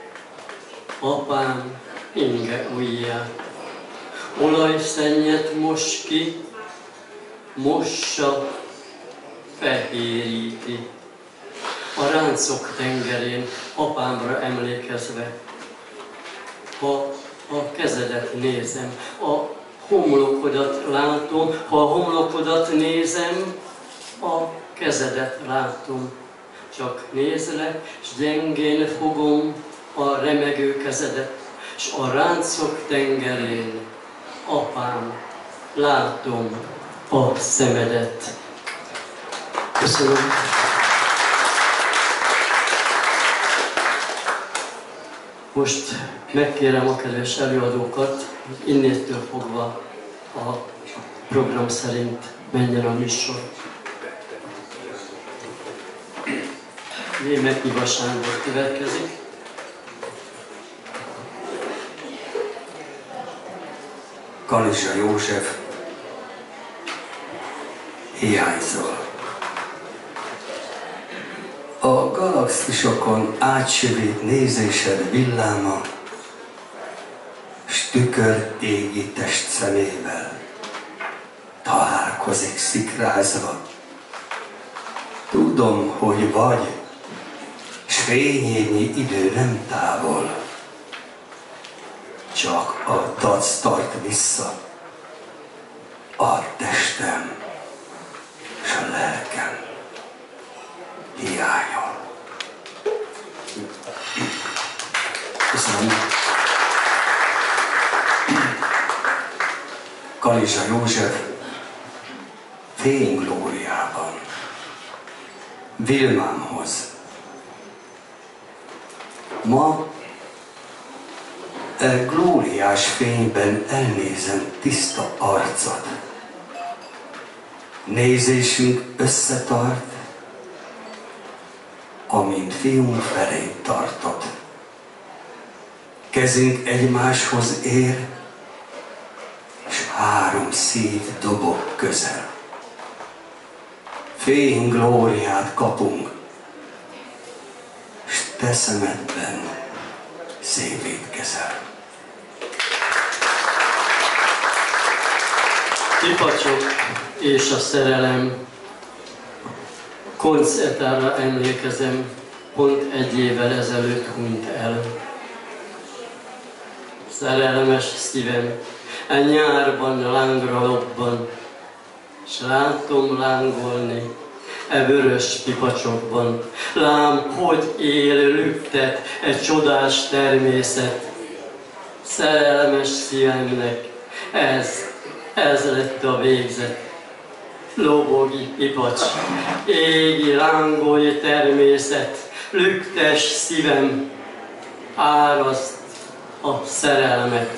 apám inge ujját. Olajszennyet mos ki, mossa, fehéríti. A ráncok tengerén apámra emlékezve, ha a kezedet nézem, a homlokodat látom, ha a homlokodat nézem, a kezedet látom. Csak nézlek, s gyengén fogom a remegő kezedet, s a ráncok tengerén, apám, látom a szemedet. Köszönöm. Most megkérem a kedves előadókat, hogy innétől fogva a program szerint menjen a műsor. Német Iva Sándor következik. Kanizsa József, hiányzol. A galaxisokon átsövít nézésed villáma, s tükör égi test szemével találkozik szikrázva. Tudom, hogy vagy, s fényévnyi idő nem távol, csak a dac tart vissza, a testem s a lelkem hiányol. Köszönöm. Kanizsa József, fényglóriában, Vilmámhoz. Ma glóriás fényben elnézem tiszta arcod. Nézésünk összetart, amint fiunk felé tartod. Kezünk egymáshoz ér, s három szív dobog közel. Fény glóriát kapunk, s te szemedben szívét kezel. Pipacsok és a szerelem. Koncertára emlékezem, pont egy évvel ezelőtt hunyt el. Szerelmes szívem, a nyárban lángra lobban, s látom lángolni e vörös pipacsokban. Lám, hogy él, lüktet e csodás természet. Szerelmes szívemnek ez lett a végzet. Lobogi pipacs, égi lángolj természet, lüktes szívem, áraszt a szerelmet.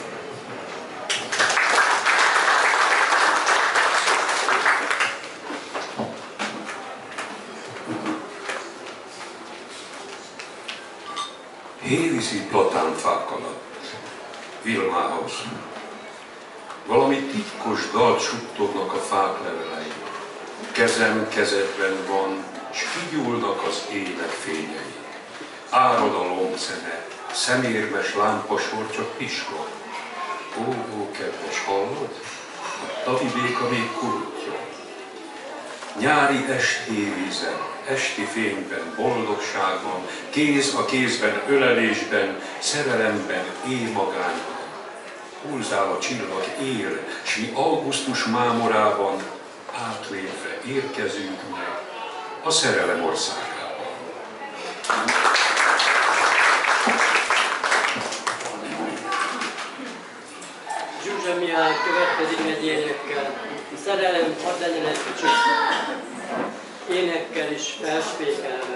Hévízi platánfák alatt, Vilmához. Valami titkos dalt suttognak a fák levelei. Kezem kezedben van, s kigyúlnak az ének fényei. Árad a lombszeme, szemérmes lámpasor csak pislog. Ó, kedves, hallod? A tavi béka még kurutja. Nyári estévízen, esti fényben, boldogságban, kéz a kézben, ölelésben, szerelemben, éjmagányban. Pulzál a csillag él, s mi augusztus mámorában átlépve érkezünk meg a szerelem országában. Zsuzsa Mihály következik egy énekkel. A szerelem hadd legyen egy kicsit énekkel is felspékelve.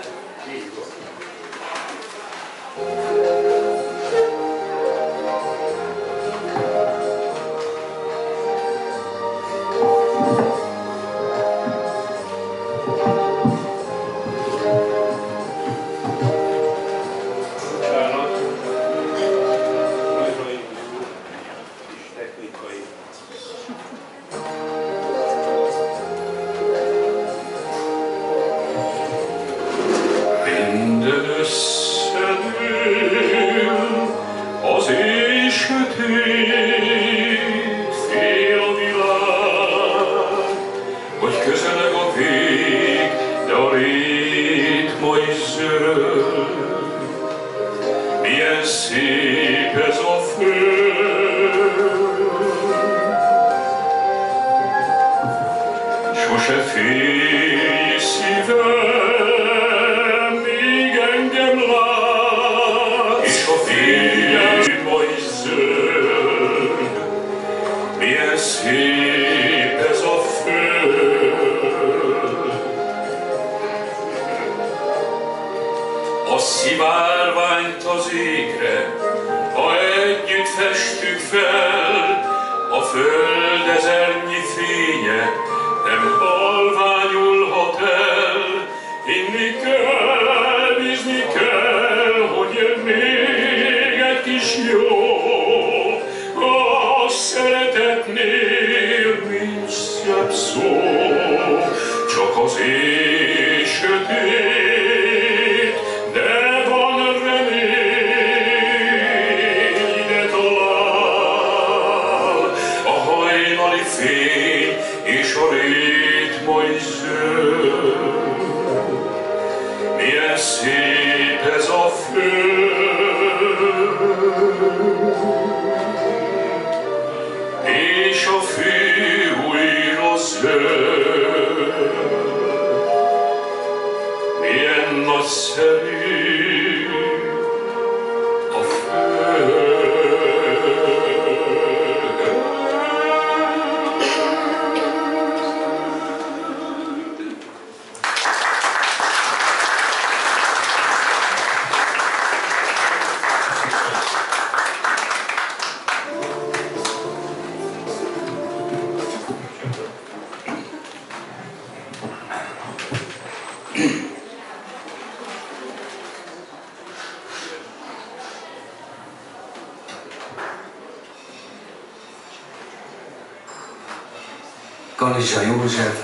Kanizsa József,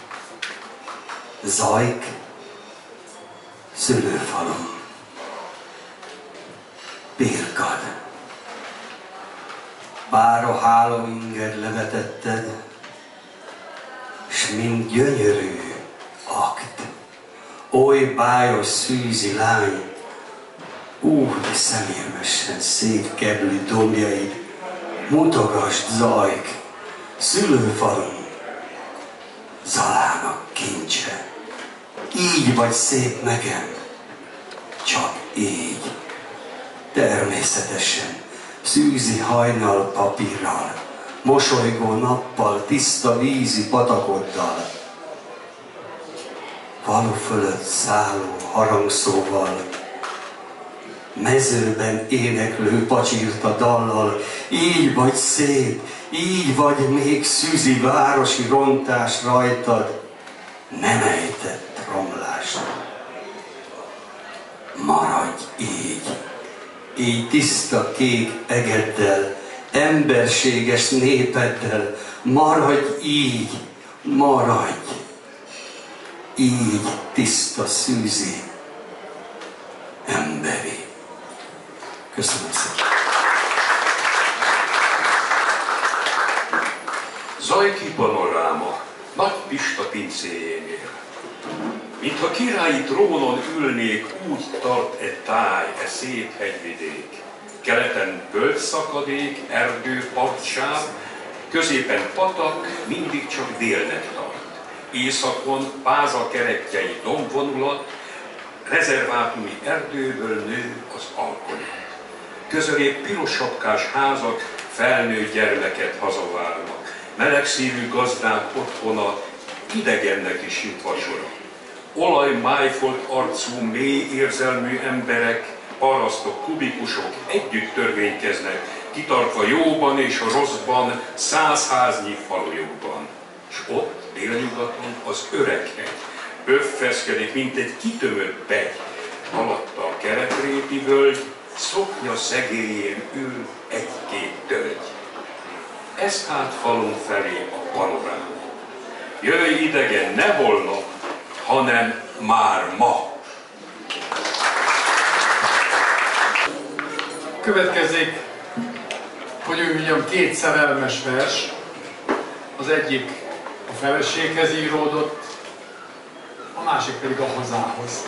Zajk, szülőfalom, Birkad. Bár a hálóinger levetetted, s mint gyönyörű akt, oly bájos szűzi lány, de szemérmesen szétkeblű dombjaid, mutogasd, Zajk, szülőfalom, Zalának kincse. Így vagy szép nekem, csak így, természetesen, szűzi hajnal papírral, mosolygó nappal, tiszta vízi patakoddal, falu fölött szálló harangszóval, mezőben éneklő pacsirta dallal. Így vagy szép, így vagy még szűzi városi rontás rajtad, nem ejtett romlás. Maradj így tiszta kék egeddel, emberséges népeddel, maradj így tiszta szűzi, emberi. Köszönöm szépen! Zajki panoráma, Nagy Pista pincéjénél. Mintha királyi trónon ülnék, úgy tart táj, szép hegyvidék. Keleten bölcsszakadék, erdő, partsáv, középen patak, mindig csak délnek tart. Északon Páza kerettjei dombvonulat, rezervátumi erdőből nő az alkonyat. Közelébb piros sapkás házak, felnőtt gyermeket hazavárnak. Melegszívű gazdák otthona, idegennek is jut vacsora. Olajmájfolt arcú, mély érzelmű emberek, parasztok, kubikusok együtt törvénykeznek, kitartva jóban és a rosszban, 100 háznyi falujukban. És ott, délnyugaton az Öreghegy pöffeszkedik, mint egy kitömött begy. Alatta a Kerekréti völgy, szoknya szegélyén ül egy-két tölgy. Ez hát falun felé a panoráma. Jöjj idegen, ne holnap, hanem már ma. Következik, hogy ő mondjam, 2 szerelmes vers. Az egyik a feleséghez íródott, a másik pedig a hazához.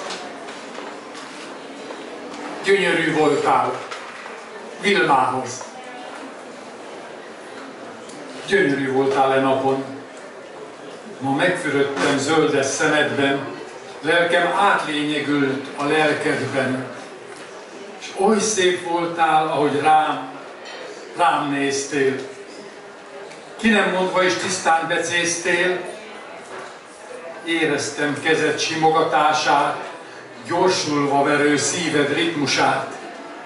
Gyönyörű voltál Vilmához. Gyönyörű voltál napon. Ma megfürödtem zöldes szemedben, lelkem átlényegült a lelkedben. És oly szép voltál, ahogy rám néztél. Ki nem mondva is tisztán becéztél, éreztem kezed simogatását, gyorsulva verő szíved ritmusát.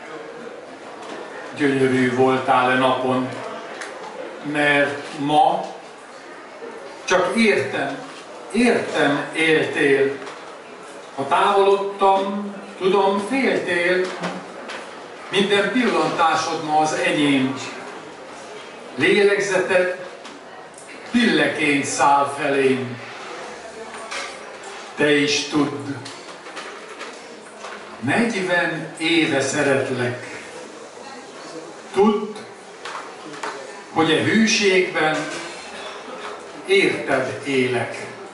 Gyönyörű voltál napon, mert ma csak értem éltél. Ha távolodtam, tudom, féltél, minden pillantásod ma az enyém. Lélegzeted pilleként száll felém. Te is tudd, 40 éve szeretlek. Tudd, hogy e hűségben érted élek.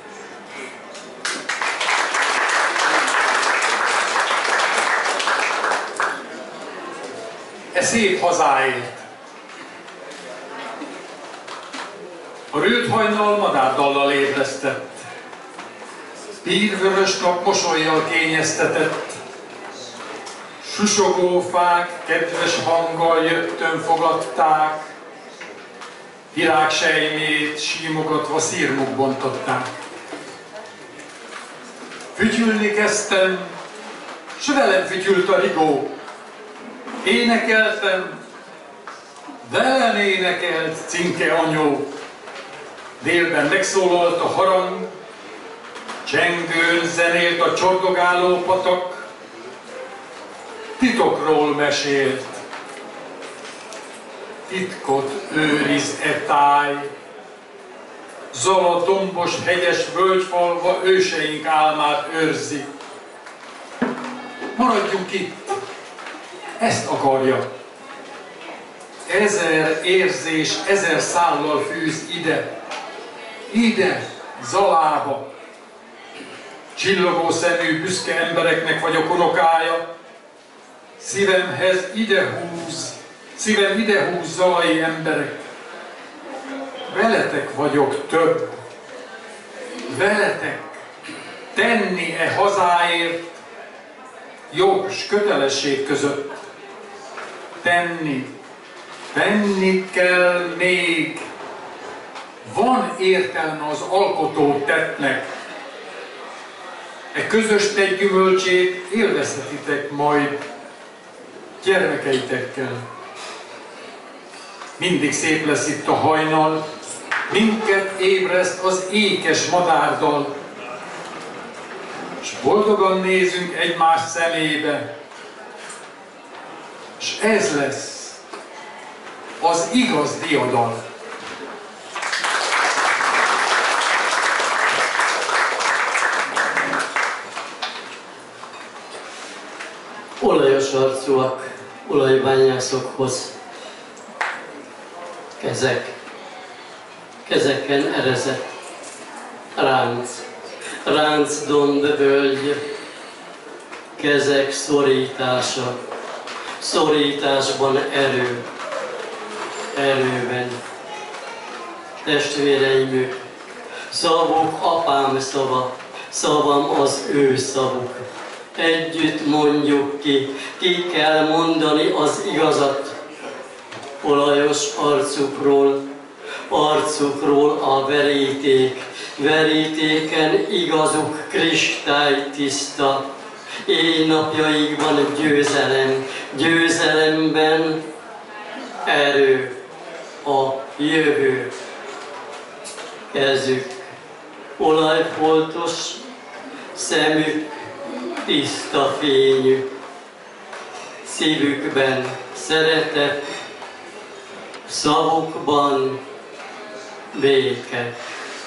E szép hazáért. A rőt hajnal madárdallal ébresztett, pírvörös nap mosollyal kényeztetett, susogó fák kedves hanggal jöttön fogadták, virágsejmét símogatva szirmuk bontották. Fütyülni kezdtem, s velem fütyült a rigó. Énekeltem, velem énekelt cinke anyó. Délben megszólalt a harang, csengőn zenélt a csordogáló patak, titokról mesélt. Titkot őriz e táj, zaladombos hegyes völgyfalva őseink álmát őrzi. Maradjunk itt, ezt akarja. 1000 érzés 1000 szállal fűz ide, Zalába. Csillogó szemű, büszke embereknek vagyok unokája. Szívem ide húz, zalai emberek. Veletek vagyok több. Veletek tenni e hazáért jog s kötelesség között. Tenni kell még. Van értelme az alkotó tettnek. E közös tett gyümölcsét élvezhetitek majd gyermekeitekkel. Mindig szép lesz itt a hajnal, minket ébreszt az ékes madárdal, s boldogan nézünk egymás szemébe, s ez lesz az igaz diadal. Olajos arcúak, olajbányászokhoz. Kezeken erezett ránc dombvölgy, kezek szorítása, szorításban erőben. Testvéreim, szavuk apám szava, szavam az ő szavuk. Együtt mondjuk ki kell mondani az igazat. Olajos arcukról a verítéken igazuk kristálytiszta. Éj napjaikban győzelemben erő a jövő. Kezük olajfoltos, szemük tiszta fényű, szívükben szeretet, szavukban béke.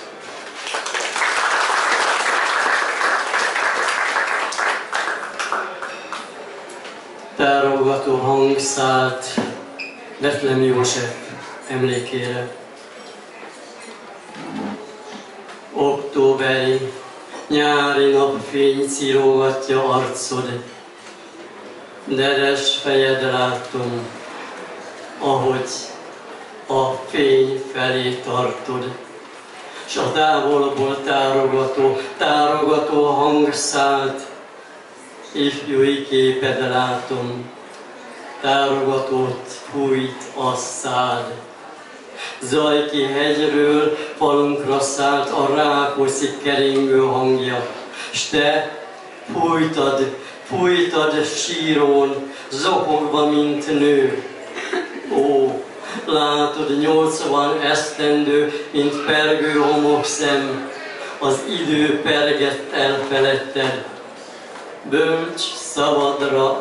Tárogató hang szállt Bethlen József emlékére. Októberi nyári napfény cirógatja arcod, deres fejed látom, ahogy a fény felé tartod, s a távolból tárogató hang szállt, ifjúi képed látom, tárogatót fújt a szád. Zajki hegyről falunkra szállt a Rákóczi keringő hangja, s te fújtad sírón, zokogva, mint nő. Ó, látod 80 esztendő, mint pergő homokszem, az idő pergett el feletted. Bölcs szavadra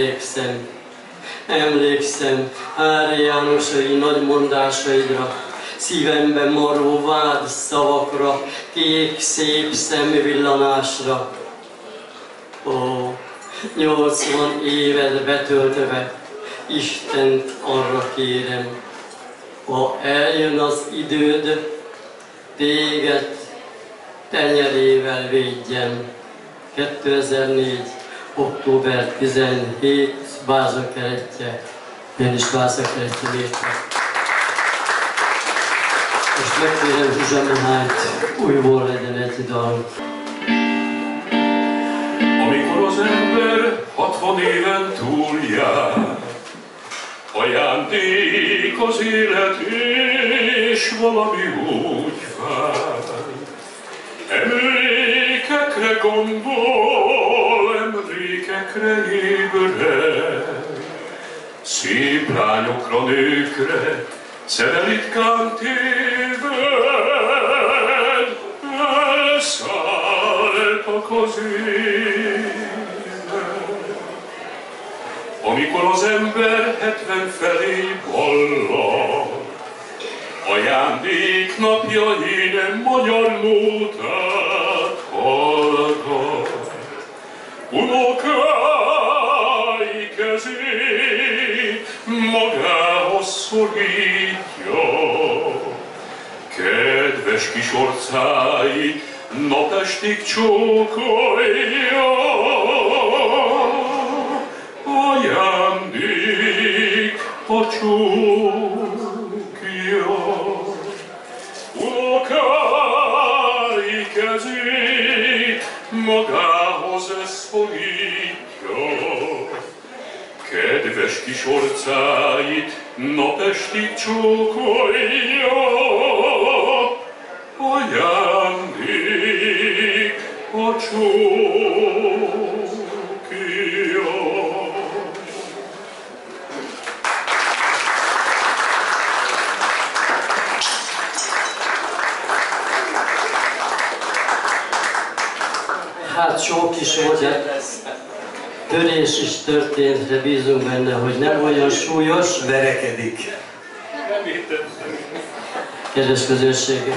emlékszem Hári Jánosai nagy mondásaidra, szívemben maró vád szavakra, kék szép szemvillanásra. Ó, 80 évet betöltve, Istent arra kérem, ha eljön az időd, téged tenyerével védjem. 2004. október 17. Vázakeretje. Én is Vázakeretje léptek. Most megkérem Zsuzsa Mihályt, újból legyen egy dal. Amikor az ember 60 éven túljár, ajándék az élet, és valami úgy fáj. Emlékekre gondol, emlékekre ébred, szép lányokra, nőkre, szeme ritkán téved, elszálltak az élet. Amikor az ember 70 felé vallal, ajándék napjain magyar nótát hallgat, unokái kezét magához szorítja, kedves kis orcáit napestig csókolja. Ajándék a csókja, unokái kezét magához szorítja, kedves kis orcáit napestig csókolja. Ajándék a csókja. Hát sok is volt, de törés is történt, de bízunk benne, hogy nem olyan súlyos. Verekedik. Kedves közönség,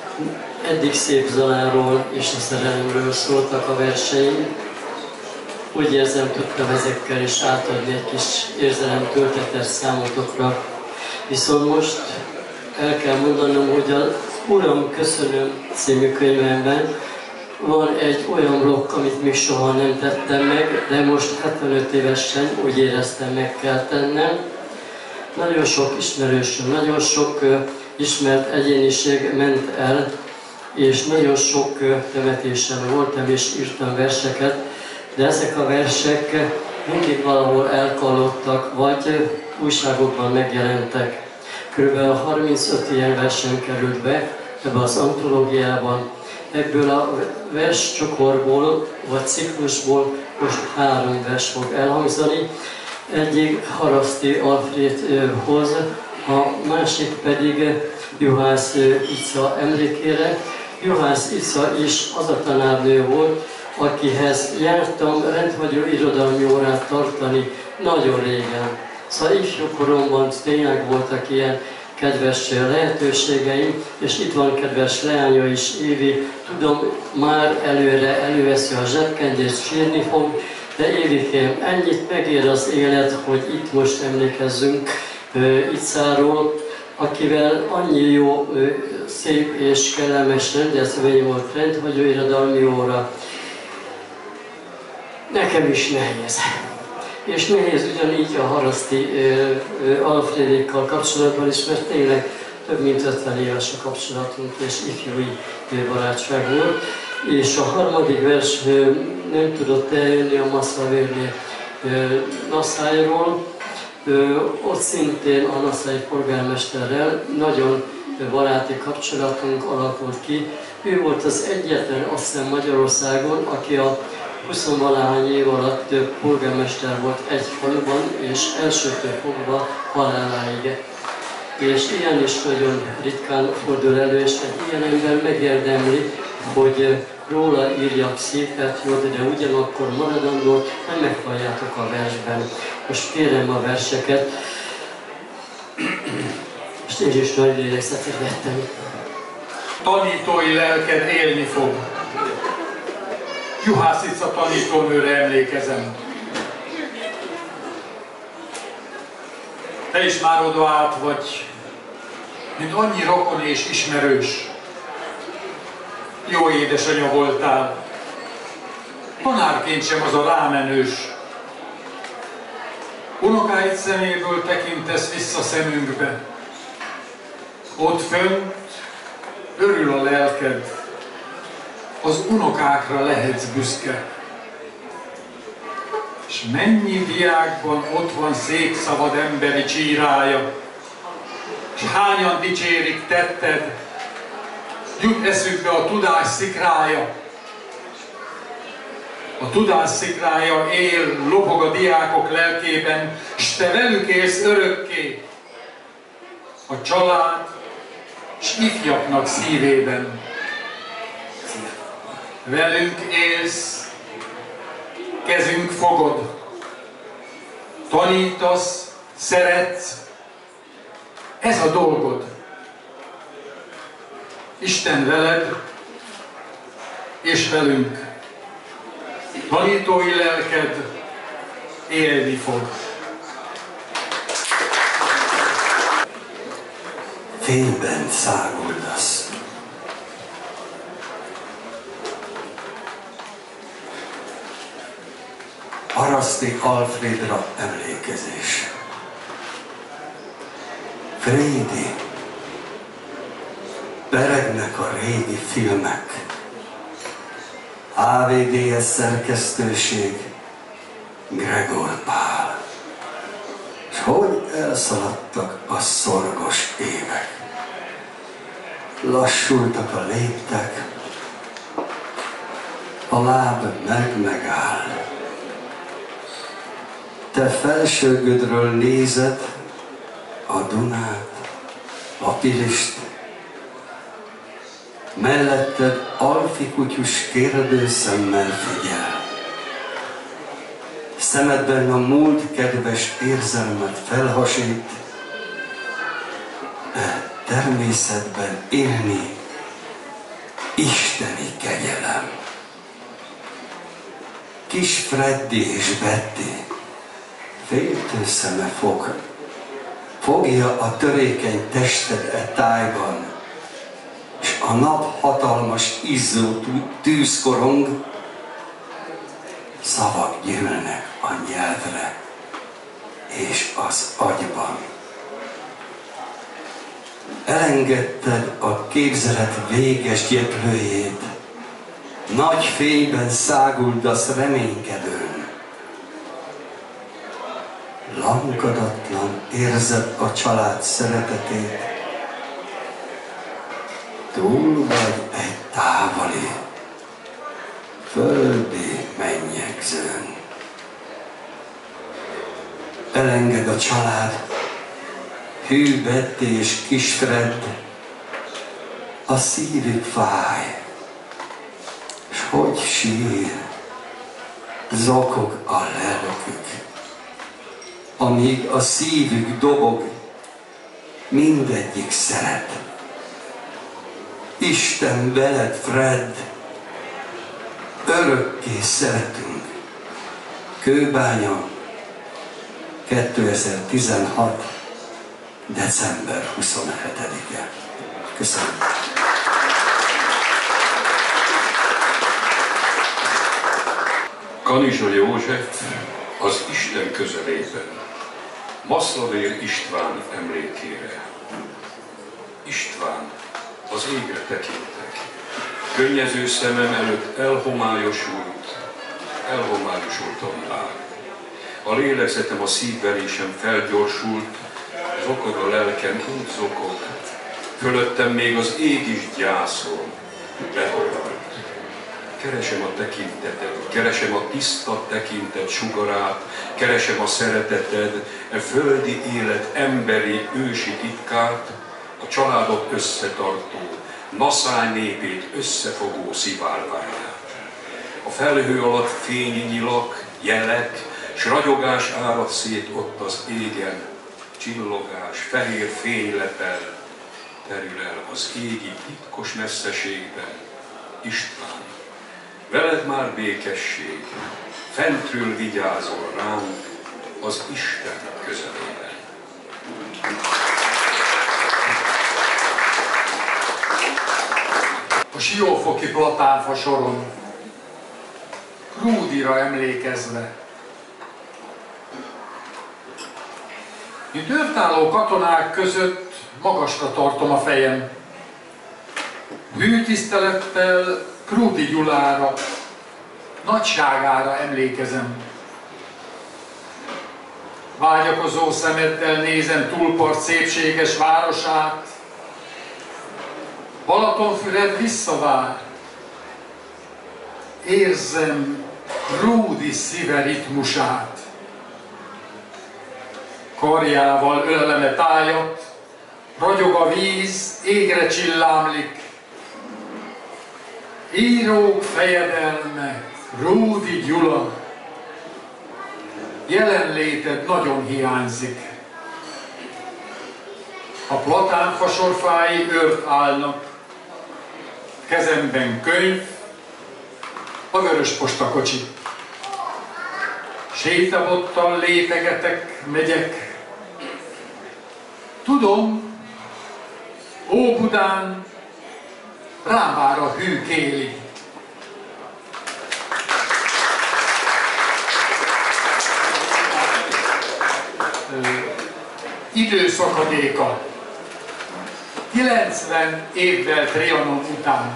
eddig szép Zaláról és a szerelemről szóltak a verseim. úgy érzem, tudtam ezekkel is átadni egy kis érzelemtöltetet számotokra. Viszont most el kell mondanom, hogy az Uram Köszönöm című könyvemben van egy olyan blokk, amit még soha nem tettem meg, de most 75 évesen úgy éreztem, meg kell tennem. Nagyon sok ismerősöm, nagyon sok ismert egyéniség ment el, és nagyon sok temetésen voltam és írtam verseket, de ezek a versek mindig valahol elkallottak, vagy újságokban megjelentek. Körülbelül 35 ilyen versen került be ebbe az antológiában. Ebből a verscsokorból, vagy ciklusból most 3 vers fog elhangzani. Egyik Haraszti Alfrédhoz, a másik pedig Juhász Ica emlékére. Juhász Ica is az a tanárnő volt, akihez jártam rendhagyó irodalmi órát tartani nagyon régen. Szóval ifjúkoromban tényleg voltak ilyen kedves lehetőségeim, és itt van kedves leánya is, Évi. Tudom, már előre előveszi a zsebkendést, sírni fog, de Évikém, ennyit megér az élet, hogy itt most emlékezzünk Icáról, akivel annyi jó, szép és kellemes rendezvény volt, rendhagyó irodalmi óra. Nekem is nehéz. És nehéz ugyanígy a Haraszti Alfrédékkal kapcsolatban is, mert tényleg több mint 50 éves a kapcsolatunk, és ifjúi barátság volt. És a harmadik vers nem tudott eljönni a Masszavérné Naszályról. Ott szintén a naszái polgármesterrel nagyon baráti kapcsolatunk alakult ki. Ő volt az egyetlen, azt hiszem Magyarországon, aki a 20-valahány év alatt polgármester volt egy faluban, és elsőtől fogva haláláig. És ilyen is nagyon ritkán fordul elő, és egy ilyen ember megérdemli, hogy róla írjak szépet, jó, de ugyanakkor maradandót nem meghalljátok a versben. Most kérem a verseket. Most én is nagy lélegzetet vettem. Tanítói lelked élni fog. Juhász Ica tanítónőre emlékezem. Te is már oda át vagy, mint annyi rokon és ismerős. Jó édesanyja voltál. Tanárként sem az a rámenős. Unokáid szeméből tekintesz vissza szemünkbe. Ott fönt örül a lelked. Az unokákra lehetsz büszke. És mennyi diákban ott van szép szabad emberi csírája, és hányan dicsérik tetted, jut eszükbe a tudás szikrája. A tudás szikrája él, lobog a diákok lelkében, s te velük élsz örökké. A család s ifjaknak szívében. Velünk élsz, kezünk fogod, tanítasz, szeretsz, ez a dolgod. Isten veled és velünk. Tanítói lelked élni fog. Fényben száguldasz. Haraszti Alfrédra emlékezés. Frédi, beregnek a régi filmek. AVDS szerkesztőség, Gregor Pál. És hogy elszaladtak a szorgos évek. Lassultak a léptek, a láb megáll. Te felsőgödről nézed a Dunát, a Pilist, melletted alfi kutyus kérdőszemmel figyel. Szemedben a múlt kedves érzelmet felhasít, természetben élni isteni kegyelem. kis Freddy és Betty féltő szeme fogja a törékeny tested e tájban, és a nap hatalmas izzó tűzkorong, szavak gyűlnek a nyelvre és az agyban. Elengedted a képzelet véges gyeplőjét, nagy fényben száguldasz reménykedőn. Lankadatlan érzed a család szeretetét, túl vagy egy távoli, földi mennyegzőn. Elenged a család, hű Betty és kis Fred, a szívük fáj, s hogy sír, zokog a lelkük, amíg a szívük dobog, mindegyik szeret. Isten veled, Fred, örökké szeretünk. Kőbánya, 2016. december 27-e. Köszönöm. Kanizsa József az Isten közelében, Masszavér István emlékére. István, az égre tekintek, könnyező szemem előtt elhomályosult a világ. A lélegzetem, a szívverésem felgyorsult, zokog a lelkem, úgy zokog, fölöttem még az ég is gyászol, behajlalt. Keresem a tekinteted, keresem a tiszta tekintet sugarát, keresem a szereteted, e földi élet emberi ősi titkát, a családok összetartó, naszály népét összefogó szivárványát. A felhő alatt fénynyilak, jelek, s ragyogás árad szét ott az égen, csillogás, fehér fénylepel, terül el az égi titkos messzeségben. István, veled már békesség, fentről vigyázol ránk az Isten közelében. A Siófoki platánfa soron, Krúdira emlékezve. Mint őrtálló katonák között magasra tartom a fejem. Hű tisztelettel Krúdi Gyulára, nagyságára emlékezem. Vágyakozó szemeddel nézem túlpart szépséges városát. Balatonfüred visszavár. Érzem Krúdi szíve ritmusát. Karjával ölelem tájat, ragyog a víz, égre csillámlik. Írók fejedelme, Krúdi Gyula, jelenléted nagyon hiányzik. A platánfa sorfái őrt állnak, kezemben könyv, a vörösposta kocsi. Sétabottal lépegetek, megyek. Tudom, Óbudán rám vár a hű kéli. Időszakadéka. 90 évvel Trianon után.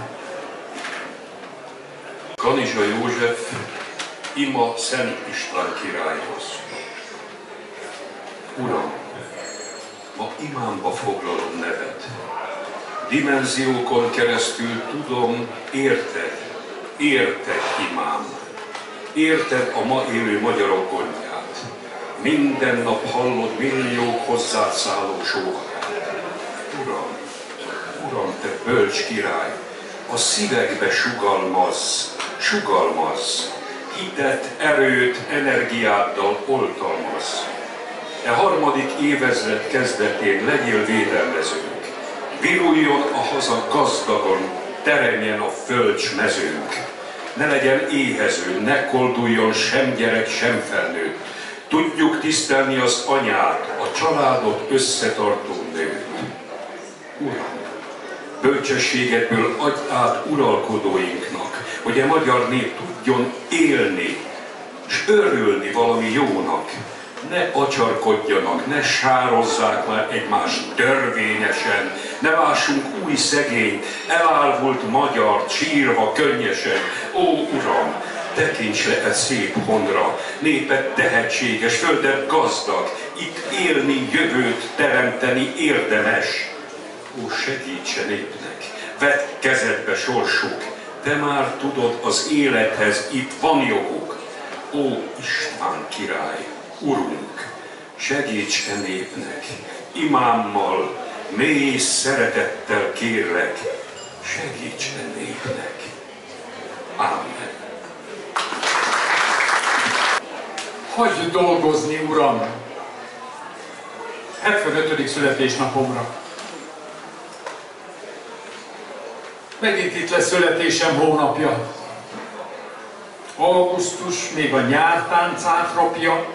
Kanizsa József, ima Szent István királyhoz. Uram, ma imámba foglalom neved. Dimenziókon keresztül tudom, érted imám. Érted a ma élő magyarok gondját. Minden nap hallod milliók hozzád szálló sóhaját. Uram, te bölcs király, a szívekbe sugalmazz, hitet, erőt, energiáddal oltalmazz. E harmadik évezred kezdetén legyél védelmezőnk, viruljon a haza gazdagon, teremjen a föld s mezőnk. ne legyen éhező, ne kolduljon sem gyerek, sem felnőtt. Tudjuk tisztelni az anyát, a családot összetartó nőt. Uram, bölcsességedből adj át uralkodóinknak, hogy a magyar nép tudjon élni, és örülni valami jónak. Ne acsarkodjanak, ne sározzák le egymást törvényesen, ne lássunk új szegényt, elárvult magyart, sírva, könnyesen. Ó, Uram, tekints le e szép hondra, néped tehetséges, földed gazdag, itt élni, jövőt teremteni érdemes. Ó, segítse népnek, vedd kezedbe sorsuk, te már tudod, az élethez itt van joguk. Ó, István király, Urunk, segíts e népnek, imámmal, mély szeretettel kérlek, segíts e népnek. Amen. Hagyj dolgozni, Uram! 75. születésnapomra. Megint itt lesz születésem hónapja. Augusztus még a nyártáncát ropja,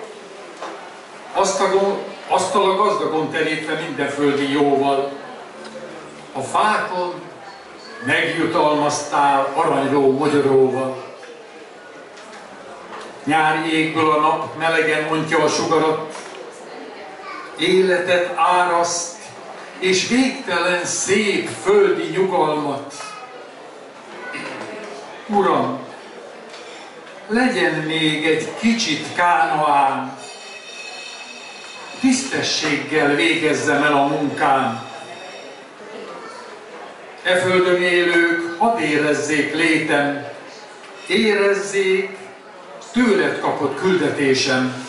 asztal a gazdagon terítve minden földi jóval. A fákon megjutalmaztál aranyló mogyoróval. Nyári égből a nap melegen ontja a sugarat, életet áraszt, és végtelen szép földi nyugalmat. Uram, legyen még egy kicsit Kánaán, tisztességgel végezzem el a munkám. E földön élők hadd érezzék létem, érezzék tőled kapott küldetésem.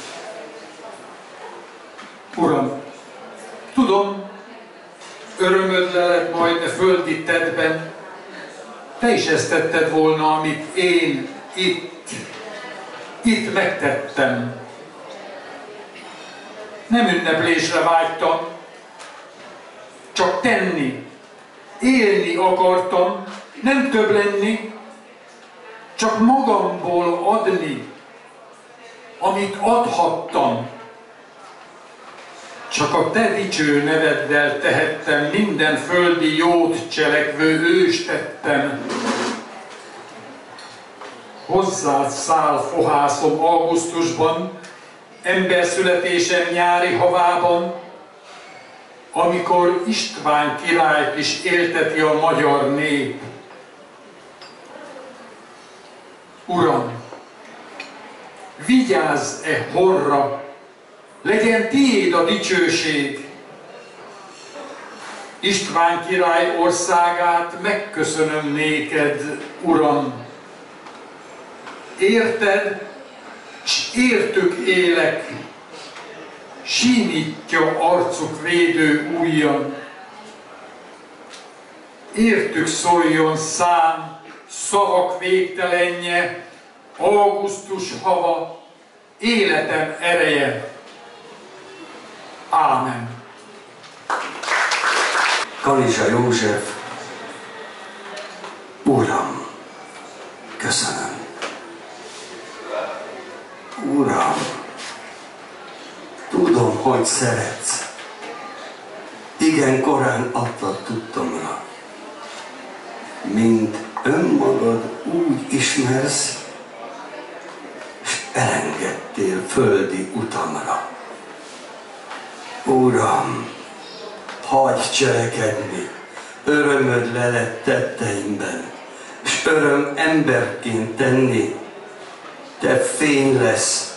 Uram, tudom, örömöd lelek majd e földi tettben, te is ezt tetted volna, amit én itt megtettem. Nem ünneplésre vágytam, csak tenni, élni akartam, nem több lenni, csak magamból adni, amit adhattam. Csak a te dicső neveddel tehettem, minden földi jót cselekvő ős tettem. Hozzád száll fohászom augusztusban, emberszületésem nyári havában, amikor István királyt is élteti a magyar nép. Uram, vigyázz e horra, legyen tiéd a dicsőség. István király országát megköszönöm néked, Uram. Érted, s értük élek, sínítja arcuk védő ujjam. Értük szóljon szám, szavak végtelenje, augusztus hava, életem ereje. Ámen. Kanizsa József, Uram, köszönöm. Uram, tudom, hogy szeretsz. Igen korán adtad tudtomra. Mind önmagad úgy ismersz, és elengedtél földi utamra. Uram, hagyj cselekedni, örömöd le lett tetteimben, és öröm emberként tenni. Te fény lesz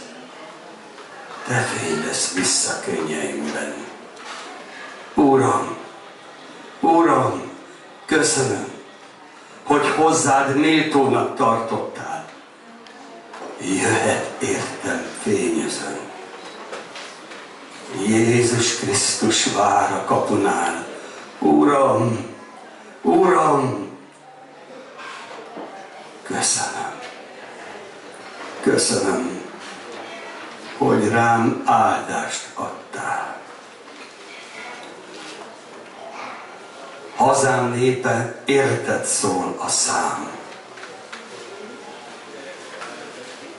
vissza könnyeimben. Uram, Uram, köszönöm, hogy hozzád méltónak tartottál. Jöhet értem fényözön. Jézus Krisztus vár a kapunál. Uram, Uram, köszönöm. Köszönöm, hogy rám áldást adtál. Hazám népe érted szól a szám.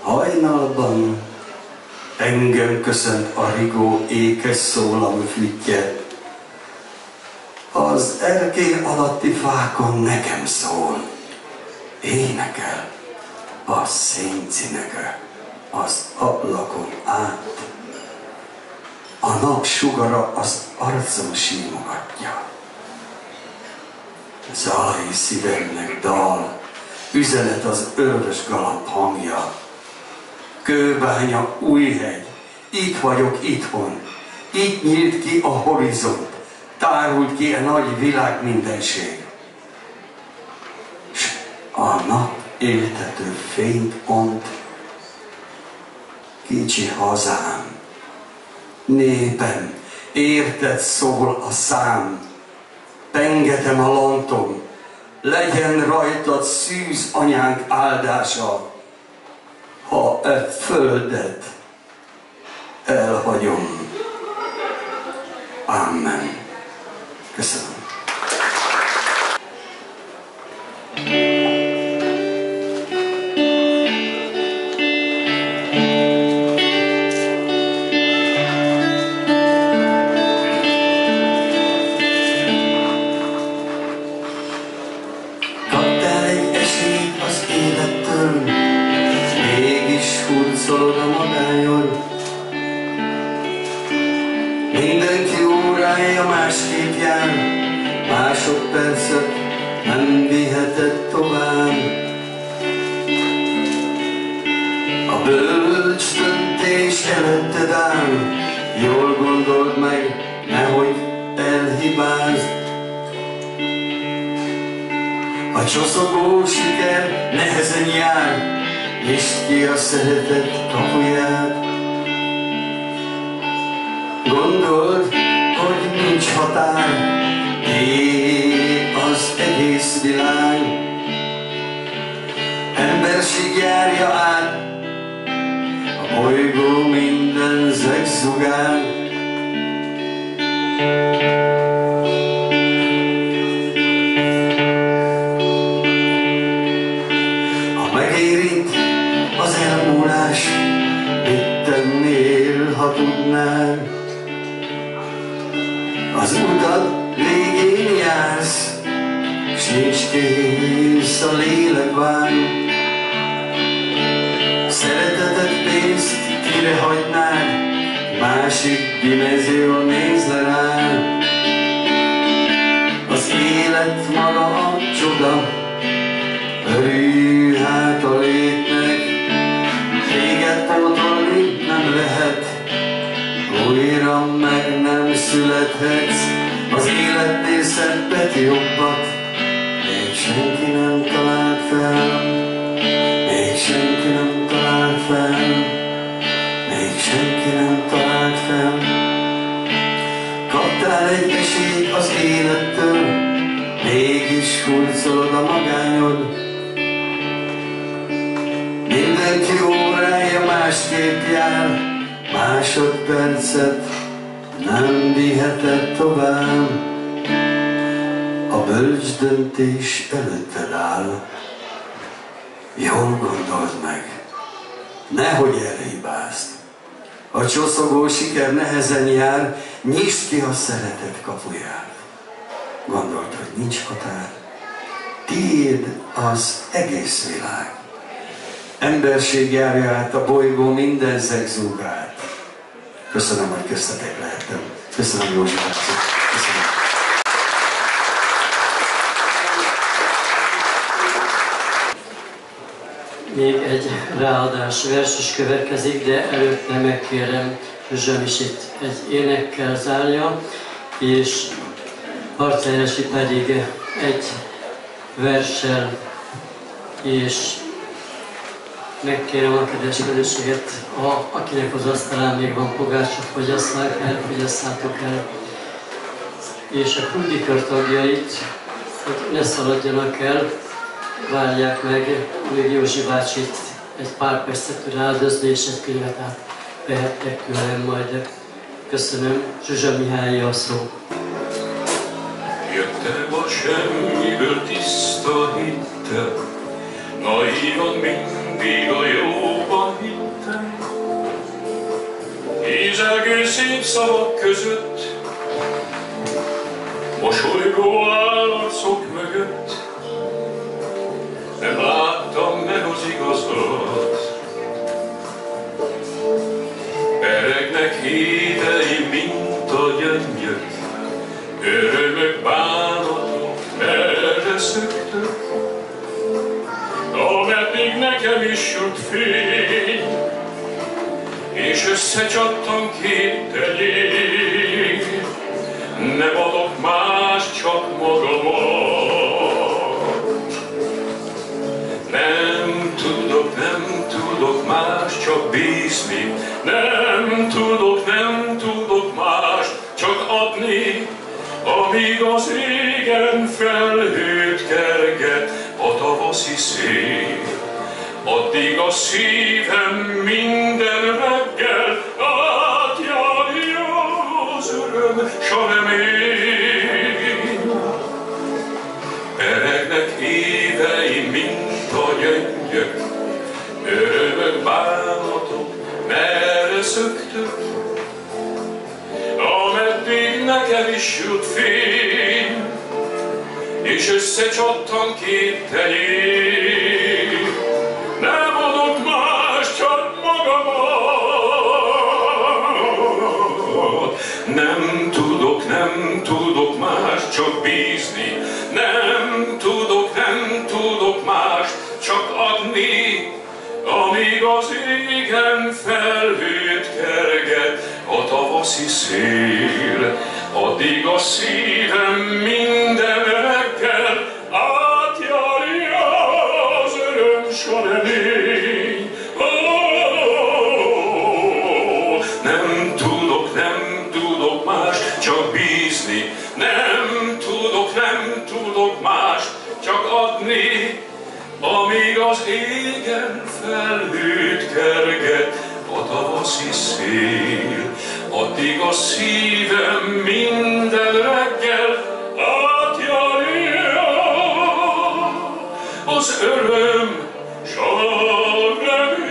Hajnalban engem köszönt a rigó ékes szólamú füttye. Az erkély alatti fákon nekem szól. Énekel a széncinege az ablakon át. A nap sugara az arcom símogatja. Zaj szívemnek dal, üzenet az örös galamb hangja. Kőbánya, Újhegy, itt vagyok itthon, itt nyílt ki a horizont, tárult ki a nagy világ mindenség. S a nap éltető fényt ont, kicsi hazám, népem, érted szól a szám, pengetem a lantom, legyen rajtad szűz anyánk áldása, ha e földet elhagyom. Amen. Köszönöm. Kaptál egy esélyt az élettől, mégis hurcolod a magányod. Mindenki órája másképp jár, másodpercet nem viheted tovább. A bölcs döntés előtted áll, jól gondold meg, nehogy elhibázd. A csoszogó siker nehezen jár, nyisd ki a szeretet kapuját. Gondold, hogy nincs határ, tiéd az egész világ. Emberség járja át a bolygó minden zegzugán. Ha megérint az elmúlás, mit tennél, ha tudnál? Az utat végén jársz, s nincs kész a lélekvár. Szeretetet, pénzt kire hagynád, másik dimenzió néz le rád. Az élet maga a csoda, örülj hát a létnek, téged pótolni nem lehet, újra meg nem születhetsz. Az életnél szebbet, jobbat még senki nem talált fel, még senki nem talált fel, még senki nem talált fel. Kaptál egy esélyt az élettől, mégis hurcolod a magányod. Mindenki órája másképp jár, másodpercet nem viheted tovább. A bölcs döntés előtted áll, jól gondold meg, nehogy elhibázd. A csoszogó siker nehezen jár, nyisd ki a szeretet kapuját. Gondold, hogy nincs határ, tiéd az egész világ. Emberség járja át a bolygó minden zegzúgát. Köszönöm, hogy köztetek lehettem. Köszönöm, Józsi bácsi. Köszönöm. Még egy ráadás vers is következik, de előtte megkérem, Zsuzsa is itt egy énekkel zárja, és Harcályesi pedig egy verssel, és megkérem a kedves feleséget, akinek az asztalán még van pogácsa, fogyasszátok el, és a Krudikör tagjait, hogy ne szaladjanak el, várják meg, még Józsi bácsit egy pár percet tud áldozni, és egy könyvet átvehettek tőlem majd. Köszönöm, Zsuzsa Mihály a szó. Jöttem a semmiből tiszta hittel, naivan mindig a jóban ízelgő szép szavak között, mosolygó állarcok mögött, nem láttam meg az igazat. Peregnek híveim, mint a gyöngyök, örömök, bánatok, merre szöktök, ameddig nekem is jut fény, és összecsattan két tenyér, nem adok más, csak magamat. Nem tudok más, csak bízni, nem tudok más, csak adni, amíg az égen felhőt kerget a tavaszi szél. Addig a szívem minden reggel átjárja az öröm, s a remény. Peregnek éveim, mint a gyöngyök, örömök, bánatok, merre szöktök, ameddig nekem is jut fény, és összecsattan két tenyér. Nem adok más, csak magamat. Nem tudok más, csak bízni. Nem tudok más, csak adni, amíg az égen felhőt kerget a tavaszi szél. Addig a szívem minden reggel átjárja az öröm, s a remény. Nem tudok más, csak bízni. Nem tudok más, csak adni, amíg az égen felhőt kerget a tavaszi szél. Addig a szívem minden reggel átjárja az öröm, s a remény.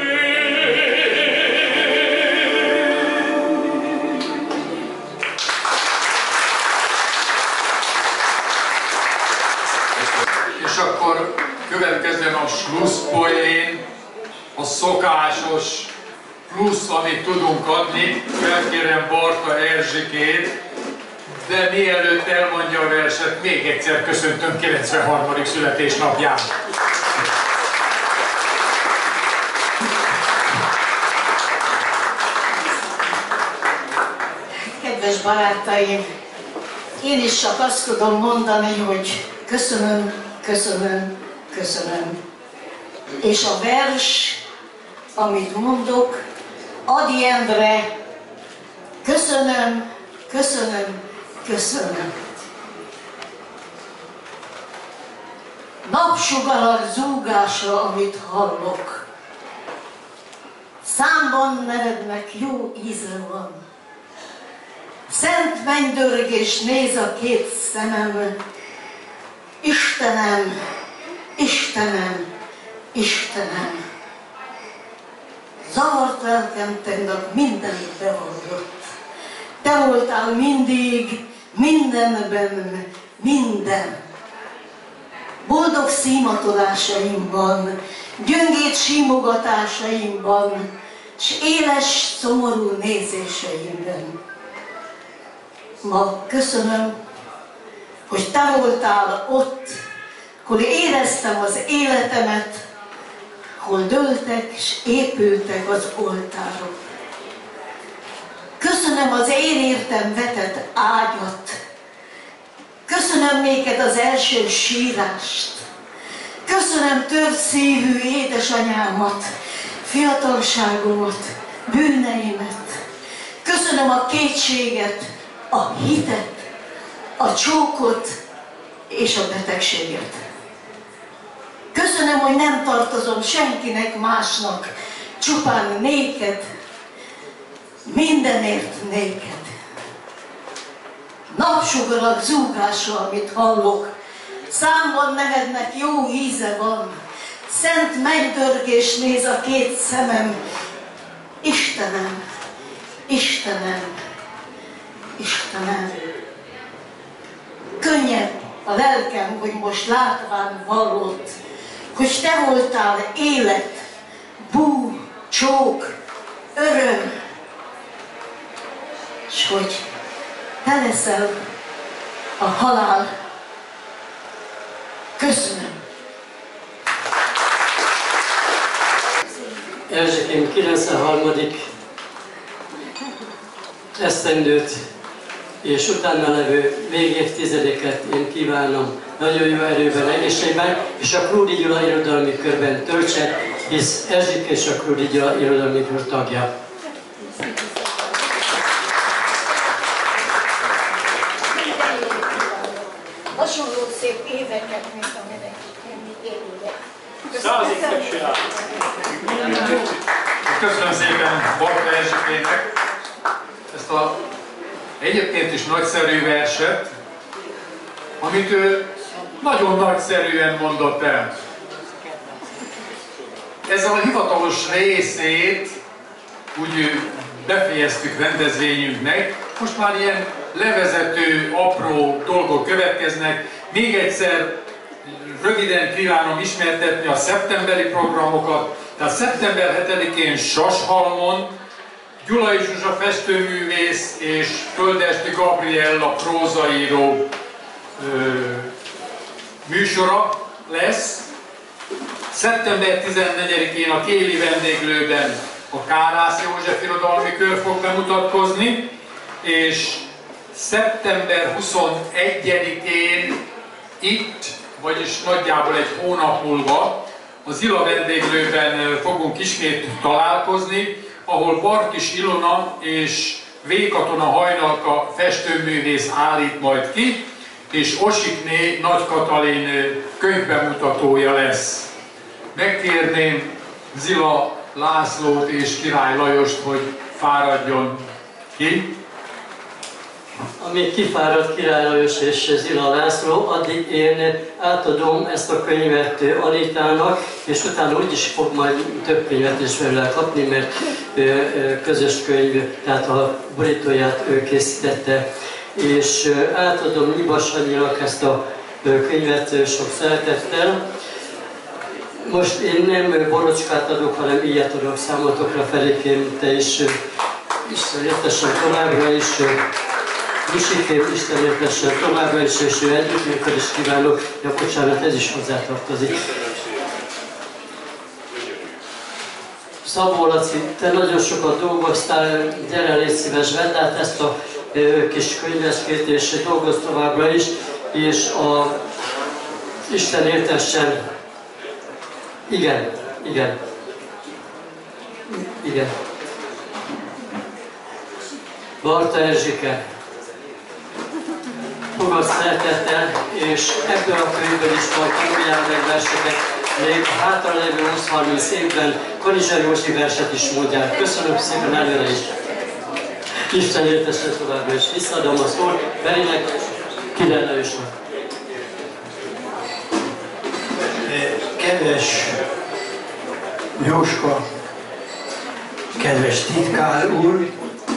És akkor következzen a slusszpoén, a szokásos plusz, amit tudunk adni. Felkérem Barta Erzsikét, de mielőtt elmondja a verset, még egyszer köszöntöm 93. születésnapján. Kedves barátaim, én is csak azt tudom mondani, hogy köszönöm, köszönöm, köszönöm. És a vers, amit mondok, Ady Endre, köszönöm, köszönöm, köszönöm. Napsugarak zúgása, amit hallok, számban nevednek jó íze van. Szent mennydörgés néz a két szemem, Istenem, Istenem, Istenem. Zavart lelkem tegnap mindent bevallott. Te voltál mindig, mindenben, minden. Boldog szímatolásaimban, gyöngét simogatásaimban, s éles, szomorú nézéseimben. Ma köszönöm, hogy te voltál ott, hol éreztem az életemet, hol dőltek és épültek az oltárok. Köszönöm az én értem vetett ágyat, köszönöm néked az első sírást, köszönöm tört szívű édesanyámat, fiatalságomat, bűneimet, köszönöm a kétséget, a hitet, a csókot és a betegséget. Köszönöm, hogy nem tartozom senkinek másnak, csupán néked, mindenért néked. Napsugarak zúgása, amit hallok, számban nevednek jó íze van, szent mennydörgés néz a két szemem. Istenem, Istenem, Istenem, könnyebb a lelkem, hogy most látván vallott, hogy te voltál élet, bú, csók, öröm, és hogy te leszel a halál. Köszönöm. Erzsikém 93. esztendőt és utána levő végévtizedeket én kívánom nagyon jó erőben, egészségben, és a Krúdi Gyula irodalmi körben töltse, hisz Erzsike és a Krúdi Gyula irodalmi kör tagja. Hasonló szép éveket, mint amelyek még élőek. Köszönöm szépen Barta Erzsikének ezt a egyébként is nagyszerű verset, amit ő nagyon nagyszerűen mondott el. Ezzel a hivatalos részét úgy befejeztük rendezvényünknek, most már ilyen levezető, apró dolgok következnek. Még egyszer röviden kívánom ismertetni a szeptemberi programokat. Tehát szeptember 7-én Sashalmon Gyulai Zsuzsa festőművész és Földesdi Gabriella prózaíró műsora lesz. Szeptember 14-én a Kéli vendéglőben a Kárász József irodalmi kör fog bemutatkozni, és szeptember 21-én itt, vagyis nagyjából egy hónap múlva az Ila vendéglőben fogunk ismét találkozni, ahol Bartis Ilona és V. Katona Hajnalka festőművész állít majd ki, és Osikné Nagy Katalin könyvbemutatója lesz. Megkérném Zila Lászlót és Király Lajost, hogy fáradjon ki. Amíg kifáradt Király Lajos és Zila László, addig én átadom ezt a könyvet Anitának, és utána úgyis fog majd több könyvet is belőle kapni, mert közös könyv, tehát a borítóját ő készítette. És átadom Nyibas Annyinak ezt a könyvet sok szeretettel. Most én nem borocskát adok, hanem ilyet adok számotokra, Felikém, te is Isten értessen továbbra is, Misikém, Isten értessen továbbra is, és ő együttműködést kívánok, de bocsánat, ez is hozzátartozik. Szabó Laci, te nagyon sokat dolgoztál, gyere, légy szíves, vedd át ezt a kis könyveskét, és dolgozz továbbra is, és a Isten értessen. Igen, igen. Igen. Barta Erzsike, fogad szeretettel, és ebből a könyvből is majd tanuljál meg verseket, még hátralévő 20-30 évben Kanizsa Józsi verset is mondják. Köszönöm szépen előre is. Isten értessen továbbra is. Visszaadom a szót Berinek, Király Lajosnak. Kedves Jóska, kedves titkár úr,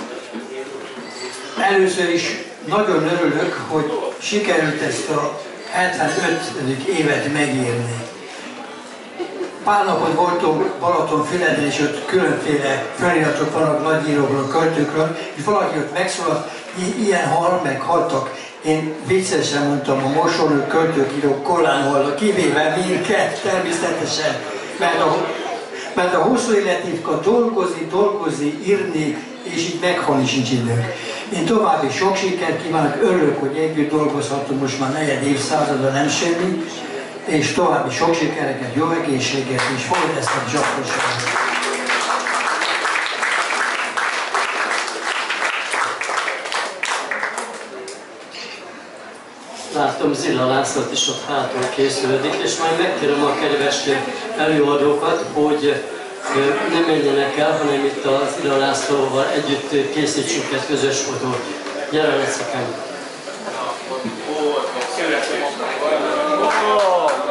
először is nagyon örülök, hogy sikerült ezt a 75. évet megírni. Pár napot voltunk Balatonfüreden, és ott különféle feliratok vannak nagyírókról, költőkről, és valaki ott megszólalt, ilyen hal, meg haltak. Én viccesen mondtam, a mosolő költők, írók korán halnak, kivéve minket természetesen, mert a hosszú életívka dolgozni, írni, és így meghalni sincs időnk. Én további sok sikert kívánok, örülök, hogy együtt dolgozhatunk most már 4 évszázada, nem semmi, és további sok sikereket, jó egészséget, és fogod ezt a zsakosságot. Látom, Zila Lászlót is ott hátul készülődik, és majd megkérem a kedves előadókat, hogy ne menjenek el, hanem itt a Zila Lászlóval együtt készítsünk egy közös fotót. Gyere, Lecikám!